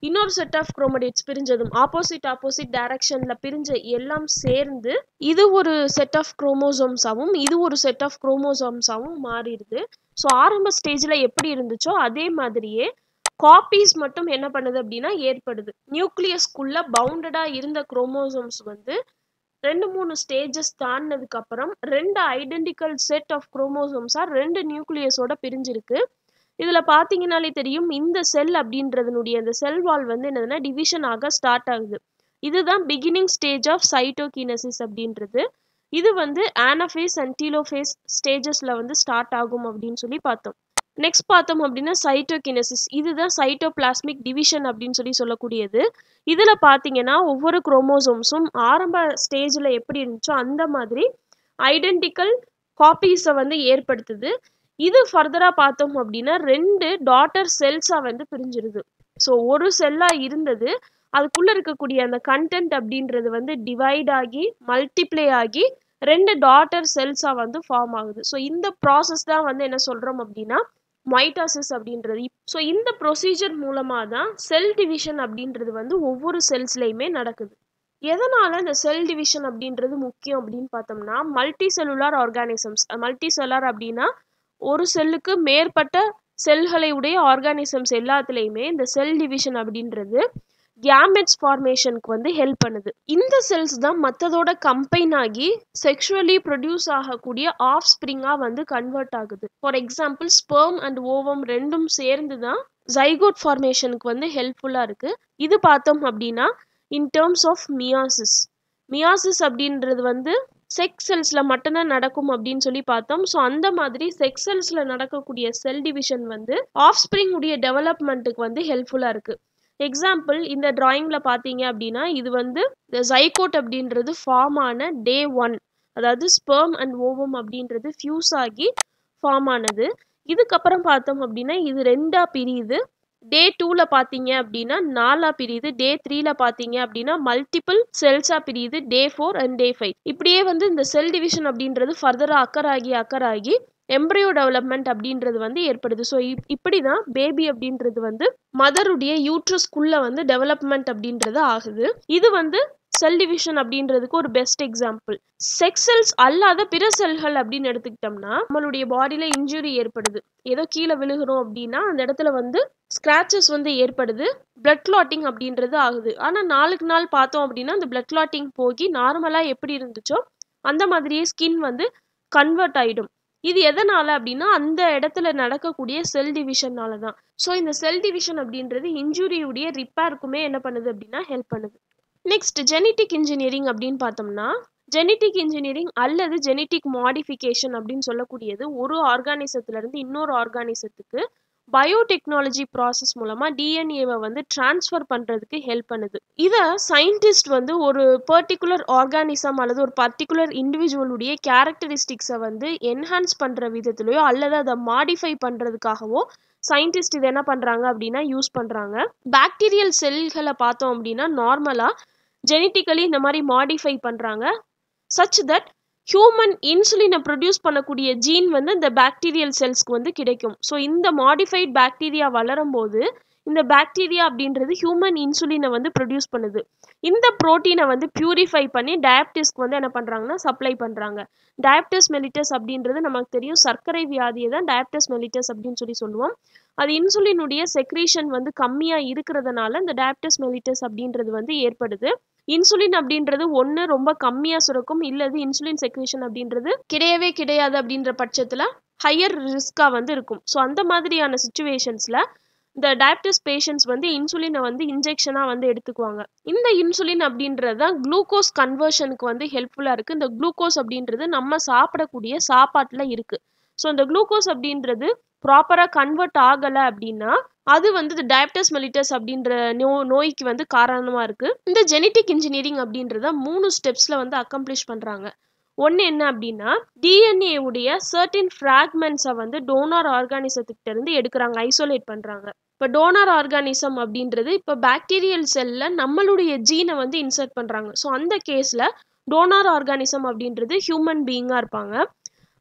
இன்னொரு செட் ஆஃப் குரோமடேட்ஸ் பிரிஞ்சதும் ஆப்போசிட் ஆப்போசிட் டைரக்ஷன்ல பிரிஞ்ச எல்லாம் சேர்ந்து இது ஒரு செட் ஆஃப் குரோமோசோம்ஸாவும் இது ஒரு செட் ஆஃப் குரோமோசோம்ஸாவும் மாறிடுது. ஸோ ஆரம்ப ஸ்டேஜ்ல எப்படி இருந்துச்சோ அதே மாதிரியே காப்பீஸ் மட்டும் என்ன பண்ணுது அப்படின்னா ஏற்படுது. நியூக்ளியஸ்குள்ள பவுண்டடா இருந்த குரோமோசோம்ஸ் வந்து ரெண்டு மூணு ஸ்டேஜஸ் தாண்டினதுக்கு அப்புறம் ரெண்டு ஐடென்டிக்கல் செட் ஆஃப் குரோமோசோம்ஸா ரெண்டு நியூக்ளியஸோட பிரிஞ்சிருக்கு. இதுல பாத்தீங்கன்னாலே தெரியும் இந்த செல் அப்படின்றதுனுடைய அந்த செல் வால் வந்து என்னதுன்னா டிவிஷன் ஆக ஸ்டார்ட் ஆகுது. இதுதான் பிகினிங் ஸ்டேஜ் ஆஃப் சைட்டோகினசிஸ் அப்படின்றது. இது வந்து ஆனஃபேஸ் அண்ட் டீலோஃபேஸ் ஸ்டேஜஸ்ல வந்து ஸ்டார்ட் ஆகும் அப்படின்னு சொல்லி பார்த்தோம். நெக்ஸ்ட் பார்த்தோம் அப்படின்னா சைட்டோகினசிஸ். இதுதான் சைட்டோபிளாஸ்மிக் டிவிஷன் அப்படின்னு சொல்லி சொல்லக்கூடியது. இதுல பாத்தீங்கன்னா ஒவ்வொரு குரோமோசோம்ஸும் ஆரம்ப ஸ்டேஜ்ல எப்படி இருந்துச்சோ அந்த மாதிரி ஐடென்டிக்கல் காப்பீஸை வந்து ஏற்படுத்துது. இது ஃபர்தரா பார்த்தோம் அப்படின்னா ரெண்டு டாட்டர் செல்ஸா வந்து பிரிஞ்சிருது. ஸோ ஒரு செல்லா இருந்தது அதுக்குள்ள இருக்கக்கூடிய அந்த கண்டென்ட் அப்படின்றது வந்து டிவைட் ஆகி மல்டிப்ளை ஆகி ரெண்டு டாட்டர் செல்ஸா வந்து ஃபார்ம் ஆகுது. ஸோ இந்த ப்ராசஸ் தான் வந்து என்ன சொல்றோம் அப்படின்னா மைட்டாசிஸ் அப்படின்றது. ஸோ இந்த ப்ரொசீஜர் மூலமா தான் செல் டிவிஷன் அப்படின்றது வந்து ஒவ்வொரு செல்ஸ்லையுமே நடக்குது. எதனால இந்த செல் டிவிஷன் அப்படின்றது முக்கியம் அப்படின்னு பார்த்தோம்னா multi cellular organisms. Multi cellular அப்படின்னா ஒரு செல்லுக்கு மேற்பட்ட செல்களை உடைய ஆர்கானிசம்ஸ் எல்லாத்துலேயுமே இந்த செல் டிவிஷன் அப்படின்றது கேமெட்ஸ் ஃபார்மேஷனுக்கு வந்து ஹெல்ப் பண்ணுது. இந்த செல்ஸ் தான் மற்றதோட கம்பைன் ஆகி செக்ஷுவலி ப்ரொடியூஸ் ஆகக்கூடிய ஆஃப் ஸ்ப்ரிங்காக வந்து கன்வெர்ட் ஆகுது. For example sperm and ovum ரெண்டும் சேர்ந்து தான் ஜைகோட் ஃபார்மேஷனுக்கு வந்து ஹெல்ப்ஃபுல்லாக இருக்கு. இது பார்த்தோம் அப்படின்னா in terms of meiosis. Meiosis அப்படின்றது வந்து செக்ஸ் செல்ஸில் மட்டும்தான் நடக்கும் அப்படின்னு சொல்லி பார்த்தோம். ஸோ அந்த மாதிரி செக்ஸ் செல்ஸில் நடக்கக்கூடிய செல் டிவிஷன் வந்து ஆஃப் ஸ்ப்ரிங் உடைய டெவலப்மெண்ட்டுக்கு வந்து ஹெல்ப்ஃபுல்லாக இருக்குது. எக்ஸாம்பிள் இந்த டிராயிங்கில் பார்த்தீங்க அப்படின்னா இது வந்து இந்த ஜைகோட் அப்படின்றது ஃபார்ம் ஆன டே ஒன், அதாவது ஸ்பெர்ம் அண்ட் ஓவம் அப்படின்றது ஃபியூஸ் ஆகி ஃபார்ம் ஆனது. இதுக்கப்புறம் பார்த்தோம் அப்படின்னா இது ரெண்டாக பிரியுது. டே டூவில் பார்த்தீங்க அப்படின்னா நாலாக பிரியுது. டே த்ரீல பார்த்தீங்க அப்படின்னா மல்டிபிள் செல்ஸாக பிரியுது. Day four and day five இப்படியே வந்து இந்த செல் டிவிஷன் அப்படின்றது ஃபர்தராக அக்கர் ஆகி அக்கர் ஆகி எம்ப்ரியோ டெவலப்மெண்ட் அப்படின்றது வந்து ஏற்படுது. ஸோ இப்படி தான் பேபி அப்படின்றது வந்து மதருடைய யூட்ரஸ்குள்ள வந்து டெவலப்மெண்ட் அப்படின்றது ஆகுது. இது வந்து செல் டிவிஷன் அப்படின்றதுக்கு ஒரு பெஸ்ட் எக்ஸாம்பிள். செக்ஸ் செல்ஸ் அல்லாத பிற செல்கள் அப்படின்னு எடுத்துக்கிட்டோம்னா நம்மளுடைய பாடியில இன்ஜுரி ஏற்படுது. ஏதோ கீழே விழுகிறோம் அப்படின்னா அந்த இடத்துல வந்து ஸ்கிராச்சஸ் வந்து ஏற்படுது. பிளட் கிளாட்டிங் அப்படின்றது ஆகுது. ஆனால் நாளுக்கு நாள் பார்த்தோம் அப்படின்னா அந்த பிளட் கிளாட்டிங் போகி நார்மலாக எப்படி இருந்துச்சோ அந்த மாதிரியே ஸ்கின் வந்து கன்வெர்ட் ஆகிடும். இது எதனால அப்படின்னா அந்த இடத்துல நடக்கக்கூடிய செல் டிவிஷனால தான். ஸோ இந்த செல் டிவிஷன் அப்படின்றது இன்ஜுரியுடைய ரிப்பேருக்குமே என்ன பண்ணுது அப்படின்னா ஹெல்ப் பண்ணுது. நெக்ஸ்ட் ஜெனட்டிக் இன்ஜினியரிங் அப்படின்னு பார்த்தோம்னா ஜெனட்டிக் இன்ஜினியரிங் அல்லது ஜெனட்டிக் மாடிஃபிகேஷன் அப்படின்னு சொல்லக்கூடியது ஒரு ஆர்கானிசத்துல இருந்து இன்னொரு ஆர்கானிசத்துக்கு பயோடெக்னாலஜி ப்ராசஸ் மூலமா டிஎன்ஏவை வந்து டிரான்ஸ்ஃபர் பண்றதுக்கு ஹெல்ப் பண்ணுது. இதை சயின்டிஸ்ட் வந்து ஒரு பர்டிகுலர் ஆர்கானிசம் அல்லது ஒரு பர்டிகுலர் இண்டிவிஜுவலுடைய கேரக்டரிஸ்டிக்ஸை வந்து என்ஹான்ஸ் பண்ற விதத்திலையோ அல்லது அதை மாடிஃபை பண்றதுக்காகவோ சயின்டிஸ்ட் இதை என்ன பண்றாங்க அப்படின்னா யூஸ் பண்றாங்க. பாக்டீரியல் செல்களை பார்த்தோம் அப்படின்னா நார்மலா ஜெனட்டிக்கலி இந்த மாதிரி மாடிஃபை பண்றாங்க சச் தட் ஹியூமன் இன்சுலினை ப்ரொடியூஸ் பண்ணக்கூடிய ஜீன் வந்து இந்த பாக்டீரியல் செல்ஸ்க்கு வந்து கிடைக்கும். ஸோ இந்த மாடிஃபைட் பாக்டீரியா வளரும் போது இந்த பாக்டீரியா அப்படின்றது ஹியூமன் இன்சுலினை வந்து ப்ரொடியூஸ் பண்ணுது. இந்த ப்ரோட்டீனை வந்து பியூரிஃபை பண்ணி டயபிட்டிஸ்க்கு வந்து என்ன பண்ணுறாங்கன்னா சப்ளை பண்ணுறாங்க. டயபிட்டிஸ் மெலிட்டஸ் அப்படின்றது நமக்கு தெரியும், சர்க்கரை வியாதியை தான் டயபிட்டிஸ் மெலிட்டஸ் அப்படின்னு சொல்லி சொல்லுவோம். அது இன்சுலினுடைய செக்ரீஷன் வந்து கம்மியாக இருக்கிறதுனால இந்த டயபிட்டிஸ் மெலிட்டஸ் அப்படின்றது வந்து ஏற்படுது. இன்சுலின் அப்படின்றது ஒன்று ரொம்ப கம்மியாக சுரக்கும், இல்லது இன்சுலின் செக்ரீஷன் அப்படின்றது கிடையவே கிடையாது அப்படின்ற பட்சத்தில் ஹையர் ரிஸ்காக வந்து இருக்கும். ஸோ அந்த மாதிரியான சுச்சுவேஷன்ஸில் இந்த டயபிட்டிஸ் பேஷண்ட்ஸ் வந்து இன்சுலினை வந்து இன்ஜெக்ஷனாக வந்து எடுத்துக்குவாங்க. இந்த இன்சுலின் அப்படின்றது தான் குளுக்கோஸ் கன்வர்ஷனுக்கு வந்து ஹெல்ப்ஃபுல்லாக இருக்குது. இந்த குளுக்கோஸ் அப்படின்றது நம்ம சாப்பிடக்கூடிய சாப்பாட்டில் இருக்குது. ஸோ இந்த குளுக்கோஸ் அப்படின்றது ப்ராப்பராக கன்வெர்ட் ஆகலை அப்படின்னா அது வந்து இந்த டயபிட்டிஸ் மெலிட்டஸ் அப்படின்ற நோ நோய்க்கு வந்து காரணமாக இருக்குது. இந்த ஜெனட்டிக் இன்ஜினியரிங் அப்படின்றத மூணு ஸ்டெப்ஸில் வந்து அக்கம்ப்ளிஷ் பண்ணுறாங்க. ஒன்று என்ன அப்படின்னா டிஎன்ஏ உடைய சர்டின் ஃப்ராக்மெண்ட்ஸை வந்து டோனார் ஆர்கானிசத்துக்கிட்ட இருந்து எடுக்கிறாங்க, ஐசோலேட் பண்ணுறாங்க. இப்போ டோனார் ஆர்கானிசம் அப்படின்றது இப்போ பாக்டீரியல் செல்லில் நம்மளுடைய ஜீனை வந்து இன்சர்ட் பண்ணுறாங்க. ஸோ அந்த கேஸில் டோனார் ஆர்கானிசம் அப்படின்றது ஹியூமன் பீயிங்காக இருப்பாங்க.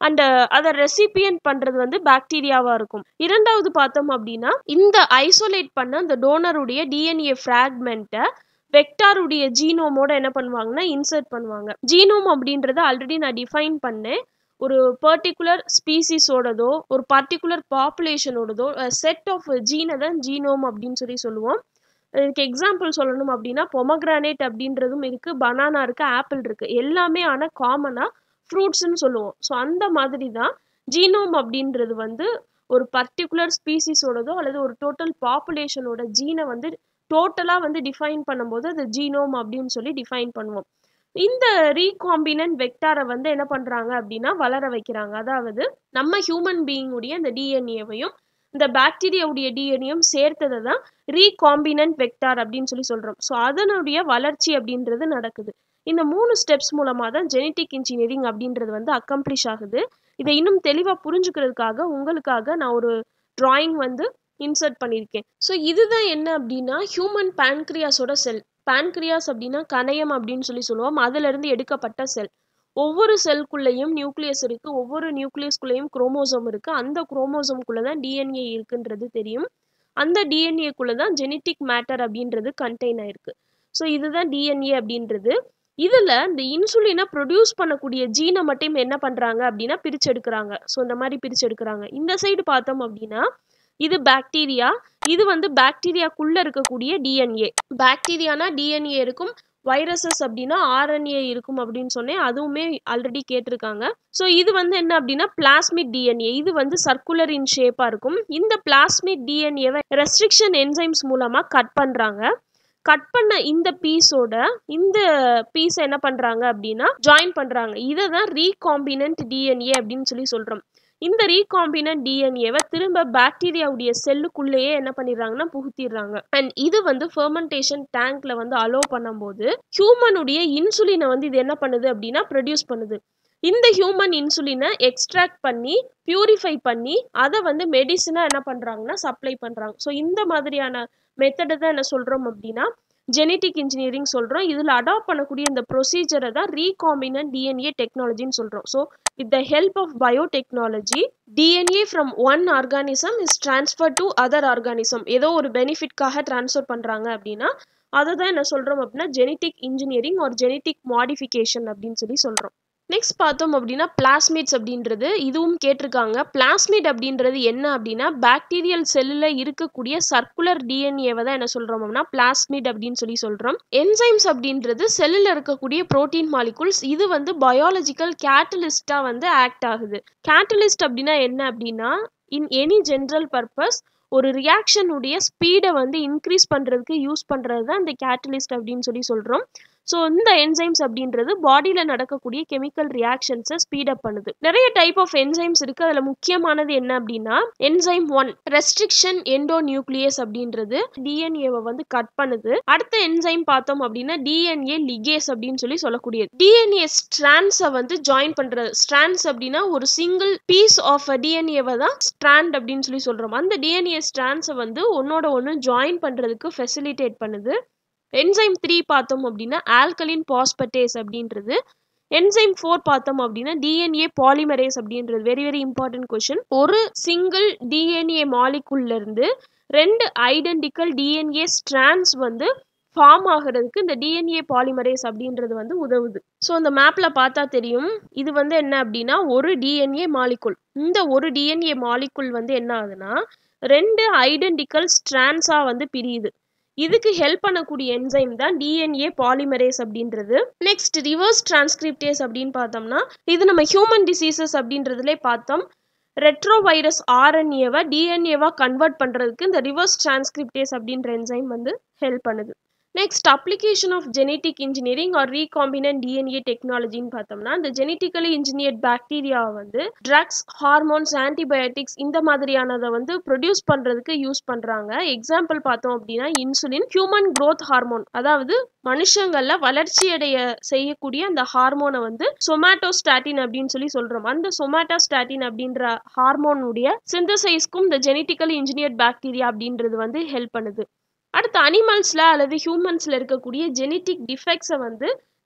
அண்ட் அதை ரெசிபியன்ட் பண்றது வந்து பாக்டீரியாவா இருக்கும். இரண்டாவது பார்த்தோம் அப்படின்னா இந்த ஐசோலேட் பண்ண அந்த டோனருடைய டிஎன்ஏ ஃப்ராக்மெண்ட்டை வெக்டாருடைய ஜீனோமோட என்ன பண்ணுவாங்கன்னா இன்சர்ட் பண்ணுவாங்க. ஜீனோம் அப்படின்றத ஆல்ரெடி நான் டிஃபைன் பண்ணேன். ஒரு பர்டிகுலர் ஸ்பீசிஸோடதோ ஒரு பர்டிகுலர் பாப்புலேஷனோடதோ செட் ஆஃப் ஜீனை தான் ஜீனோம் அப்படின்னு சொல்லி சொல்லுவோம். இதுக்கு எக்ஸாம்பிள் சொல்லணும் அப்படின்னா பொமக்ரானேட் அப்படின்றதும் இருக்கு, பனானா இருக்கு, ஆப்பிள் இருக்கு, எல்லாமே ஆனால் காமனா ஃப்ரூட்ஸ்ன்னு சொல்லுவோம். ஸோ அந்த மாதிரி தான் ஜீனோம் அப்படின்றது வந்து ஒரு பர்டிகுலர் ஸ்பீசிஸோடதோ அல்லது ஒரு டோட்டல் பாப்புலேஷனோட ஜீனை வந்து டோட்டலாக வந்து டிஃபைன் பண்ணும்போது அது ஜீனோம் அப்படின்னு சொல்லி டிஃபைன் பண்ணுவோம். இந்த ரீகாம்பினன்ட் வெக்டாரை வந்து என்ன பண்ணுறாங்க அப்படின்னா வளர வைக்கிறாங்க. அதாவது நம்ம ஹியூமன் பீயிங்குடைய இந்த டிஎன்ஏவையும் இந்த பாக்டீரியாவுடைய டிஎன்ஏயும் சேர்த்ததை தான் ரீகாம்பினன்ட் வெக்டார் அப்படின்னு சொல்லி சொல்கிறோம். ஸோ அதனுடைய வளர்ச்சி அப்படின்றது நடக்குது. இந்த மூணு ஸ்டெப்ஸ் மூலமாக தான் ஜெனட்டிக் இன்ஜினியரிங் அப்படின்றது வந்து அக்கம்ப்ளிஷ் ஆகுது. இதை இன்னும் தெளிவாக புரிஞ்சுக்கிறதுக்காக உங்களுக்காக நான் ஒரு டிராயிங் வந்து இன்சர்ட் பண்ணியிருக்கேன். ஸோ இதுதான் என்ன அப்படின்னா ஹியூமன் பேன்க்ரியாஸோட செல். பேன்க்ரியாஸ் அப்படின்னா கணையம் அப்படின்னு சொல்லி சொல்லுவோம். அதிலிருந்து எடுக்கப்பட்ட செல். ஒவ்வொரு செல்குள்ளேயும் நியூக்ளியஸ் இருக்கு, ஒவ்வொரு நியூக்ளியஸ்குள்ளேயும் குரோமோசோம் இருக்கு. அந்த குரோமோசோம்குள்ள தான் டிஎன்ஏ இருக்குன்றது தெரியும். அந்த டிஎன்ஏக்குள்ள தான் ஜெனட்டிக் மேட்டர் அப்படின்றது கண்டெயின் ஆயிருக்கு. ஸோ இதுதான் டிஎன்ஏ அப்படின்றது. இதுல இந்த இன்சுலினை ப்ரொடியூஸ் பண்ணக்கூடிய ஜீனை மட்டும் என்ன பண்றாங்க அப்படின்னா பிரிச்சு எடுக்கிறாங்க. ஸோ இந்த மாதிரி பிரிச்சு எடுக்கிறாங்க. இந்த சைடு பார்த்தோம் அப்படின்னா இது பாக்டீரியா, இது வந்து பாக்டீரியாக்குள்ள இருக்கக்கூடிய டிஎன்ஏ. பாக்டீரியானா டிஎன்ஏ இருக்கும், வைரஸஸ் அப்படின்னா ஆர்என்ஏ இருக்கும் அப்படின்னு சொன்னேன், அதுவுமே ஆல்ரெடி கேட்டிருக்காங்க. ஸோ இது வந்து என்ன அப்படின்னா பிளாஸ்மிட் டிஎன்ஏ. இது வந்து சர்க்குலர் இன் ஷேப்பா இருக்கும். இந்த பிளாஸ்மிட் டிஎன்ஏவை ரெஸ்ட்ரிக்ஷன் என்சைம்ஸ் மூலமா கட் பண்றாங்க. கட் பண்ண இந்த பீஸோட இந்த பீஸை என்ன பண்றாங்க அப்படின்னா ஜாயின் பண்றாங்க. இதை தான் ரீகாம்பினன்ட் டிஎன்ஏ அப்படின்னு சொல்லி சொல்றோம். இந்த ரீகாம்பினன்ட் டிஎன்ஏவை திரும்ப பாக்டீரியாவுடைய செல்லுக்குள்ளேயே என்ன பண்ணிடுறாங்கன்னா புகுத்திடுறாங்க. அண்ட் இது வந்து ஃபெர்மெண்டேஷன் டேங்க்ல வந்து அலோவ் பண்ணும்போது ஹியூமனுடைய இன்சுலினை வந்து இது என்ன பண்ணுது அப்படின்னா ப்ரொடியூஸ் பண்ணுது. இந்த ஹியூமன் இன்சுலினை எக்ஸ்ட்ராக்ட் பண்ணி பியூரிஃபை பண்ணி அதை வந்து மெடிசனாக என்ன பண்ணுறாங்கன்னா சப்ளை பண்ணுறாங்க. ஸோ இந்த மாதிரியான மெத்தடை தான் என்ன சொல்கிறோம் அப்படின்னா ஜெனட்டிக் இன்ஜினியரிங் சொல்கிறோம். இதில் அடாப்ட் பண்ணக்கூடிய இந்த ப்ரொசீஜரை தான் ரீகாம்பினன்ட் டிஎன்ஏ டெக்னாலஜின்னு சொல்கிறோம். So with the help of biotechnology DNA from one organism is transfer to other organism. ஏதோ ஒரு பெனிஃபிட்காக டிரான்ஸ்ஃபர் பண்ணுறாங்க அப்படின்னா அதை தான் என்ன சொல்கிறோம் அப்படின்னா ஜெனட்டிக் இன்ஜினியரிங் ஒரு ஜெனட்டிக் மாடிஃபிகேஷன் அப்படின்னு சொல்லி சொல்கிறோம். நெக்ஸ்ட் பார்த்தோம் அப்படின்னா பிளாஸ்மிட்ஸ் அப்படின்றது இதுவும் கேட்டிருக்காங்க. பிளாஸ்மிட் அப்படின்றது என்ன அப்படின்னா பாக்டீரியல் செல்லில் இருக்கக்கூடிய சர்க்குலர் டிஎன்ஏவை தான் என்ன சொல்கிறோம் அப்படின்னா பிளாஸ்மிட் அப்படின்னு சொல்லி சொல்கிறோம். என்சைம்ஸ் அப்படின்றது செல்லில் இருக்கக்கூடிய புரோட்டீன் மாலிகுல்ஸ். இது வந்து பயாலஜிக்கல் கேட்டலிஸ்டாக வந்து ஆக்ட் ஆகுது. கேட்டலிஸ்ட் அப்படின்னா என்ன அப்படின்னா இன் எனி ஜென்ரல் பர்பஸ் ஒரு ரியாக்ஷனுடைய ஸ்பீடை வந்து இன்க்ரீஸ் பண்ணுறதுக்கு யூஸ் பண்ணுறது தான் இந்த கேட்டலிஸ்ட் அப்படின்னு சொல்லி சொல்கிறோம். ஸோ இந்த என்சைம்ஸ் அப்படின்றது பாடியில் நடக்கக்கூடிய கெமிக்கல் ரியாக்ஷன்ஸை ஸ்பீடப் பண்ணுது. நிறைய டைப் ஆஃப் என்சைம்ஸ் இருக்குது. அதில் முக்கியமானது என்ன அப்படின்னா enzyme one restriction endonuclease அப்படின்றது டிஎன்ஏவை வந்து கட் பண்ணுது. அடுத்த என்சைம் பார்த்தோம் அப்படின்னா டிஎன்ஏ லிகேஸ் அப்படின்னு சொல்லி சொல்லக்கூடியது. டிஎன்ஏ ஸ்ட்ராண்ட்ஸை வந்து ஜாயின் பண்ணுறது. ஸ்ட்ராண்ட்ஸ் அப்படின்னா ஒரு சிங்கிள் பீஸ் ஆஃப் டிஎன்ஏவை தான் ஸ்ட்ராண்ட் அப்படின்னு சொல்லி சொல்கிறோம். அந்த டிஎன்ஏ ஸ்ட்ராண்ட்ஸை வந்து ஒன்னோட ஒன்று ஜாயின் பண்ணுறதுக்கு ஃபெசிலிட்டேட் பண்ணுது. என்சைம் த்ரீ பார்த்தோம் அப்படின்னா ஆல்கலின் பாஸ்பேட்டேஸ் அப்படின்றது. என்சைம் ஃபோர் பார்த்தோம் அப்படின்னா டிஎன்ஏ பாலிமரேஸ் அப்படின்றது. Very very important question. ஒரு சிங்கிள் டிஎன்ஏ மாலிகுல்ல இருந்து ரெண்டு ஐடென்டிக்கல் டிஎன்ஏ ஸ்ட்ராண்ட்ஸ் வந்து ஃபார்ம் ஆகிறதுக்கு இந்த டிஎன்ஏ பாலிமரேஸ் அப்படின்றது வந்து உதவுது. ஸோ இந்த மேப்ல பார்த்தா தெரியும் இது வந்து என்ன அப்படின்னா ஒரு டிஎன்ஏ மாலிகுல். இந்த ஒரு டிஎன்ஏ மாலிகுல் வந்து என்ன ஆகுதுன்னா ரெண்டு ஐடென்டிக்கல் ஸ்ட்ராண்ட்ஸா வந்து பிரியுது. இதுக்கு ஹெல்ப் பண்ணக்கூடிய என்சைம் தான் டிஎன்ஏ பாலிமரேஸ் அப்படின்றது. நெக்ஸ்ட் ரிவர்ஸ் டிரான்ஸ்கிரிப்டேஸ் அப்படின்னு பார்த்தோம்னா இது நம்ம ஹியூமன் டிசீசஸ் அப்படின்றதுலே பார்த்தோம். ரெட்ரோவைரஸ் ஆர்என்ஏவை டிஎன்ஏவா கன்வெர்ட் பண்ணுறதுக்கு இந்த ரிவர்ஸ் டிரான்ஸ்கிரிப்டேஸ் அப்படின்ற என்சைம் வந்து ஹெல்ப் பண்ணுது. Next application of genetic engineering or recombinant DNA டெக்னாலஜின்னு பார்த்தோம்னா இந்த ஜெனட்டிக்கலி இன்ஜினியர்ட் பாக்டீரியா வந்து ட்ரக்ஸ், ஹார்மோன்ஸ், ஆன்டிபயோட்டிக்ஸ் இந்த மாதிரியானதை வந்து ப்ரொடியூஸ் பண்ணுறதுக்கு யூஸ் பண்ணுறாங்க. எக்ஸாம்பிள் பார்த்தோம் அப்படின்னா இன்சுலின், ஹியூமன் க்ரோத் ஹார்மோன், அதாவது மனுஷங்கள்ல வளர்ச்சி அடைய செய்யக்கூடிய அந்த ஹார்மோனை வந்து சொமாட்டோஸ்டாட்டின் அப்படின்னு சொல்லி சொல்கிறோம். அந்த சொமாட்டோஸ்டாட்டின் அப்படின்ற ஹார்மோனுடைய சிந்தசைஸ்க்கும் இந்த ஜெனட்டிக்கலி இன்ஜினியர்ட் பாக்டீரியா அப்படின்றது வந்து ஹெல்ப் பண்ணுது. அடுத்து அனிமல்ஸில் அல்லது ஹியூமன்ஸில் இருக்கக்கூடிய ஜெனட்டிக் டிஃபெக்ட்ஸை வந்து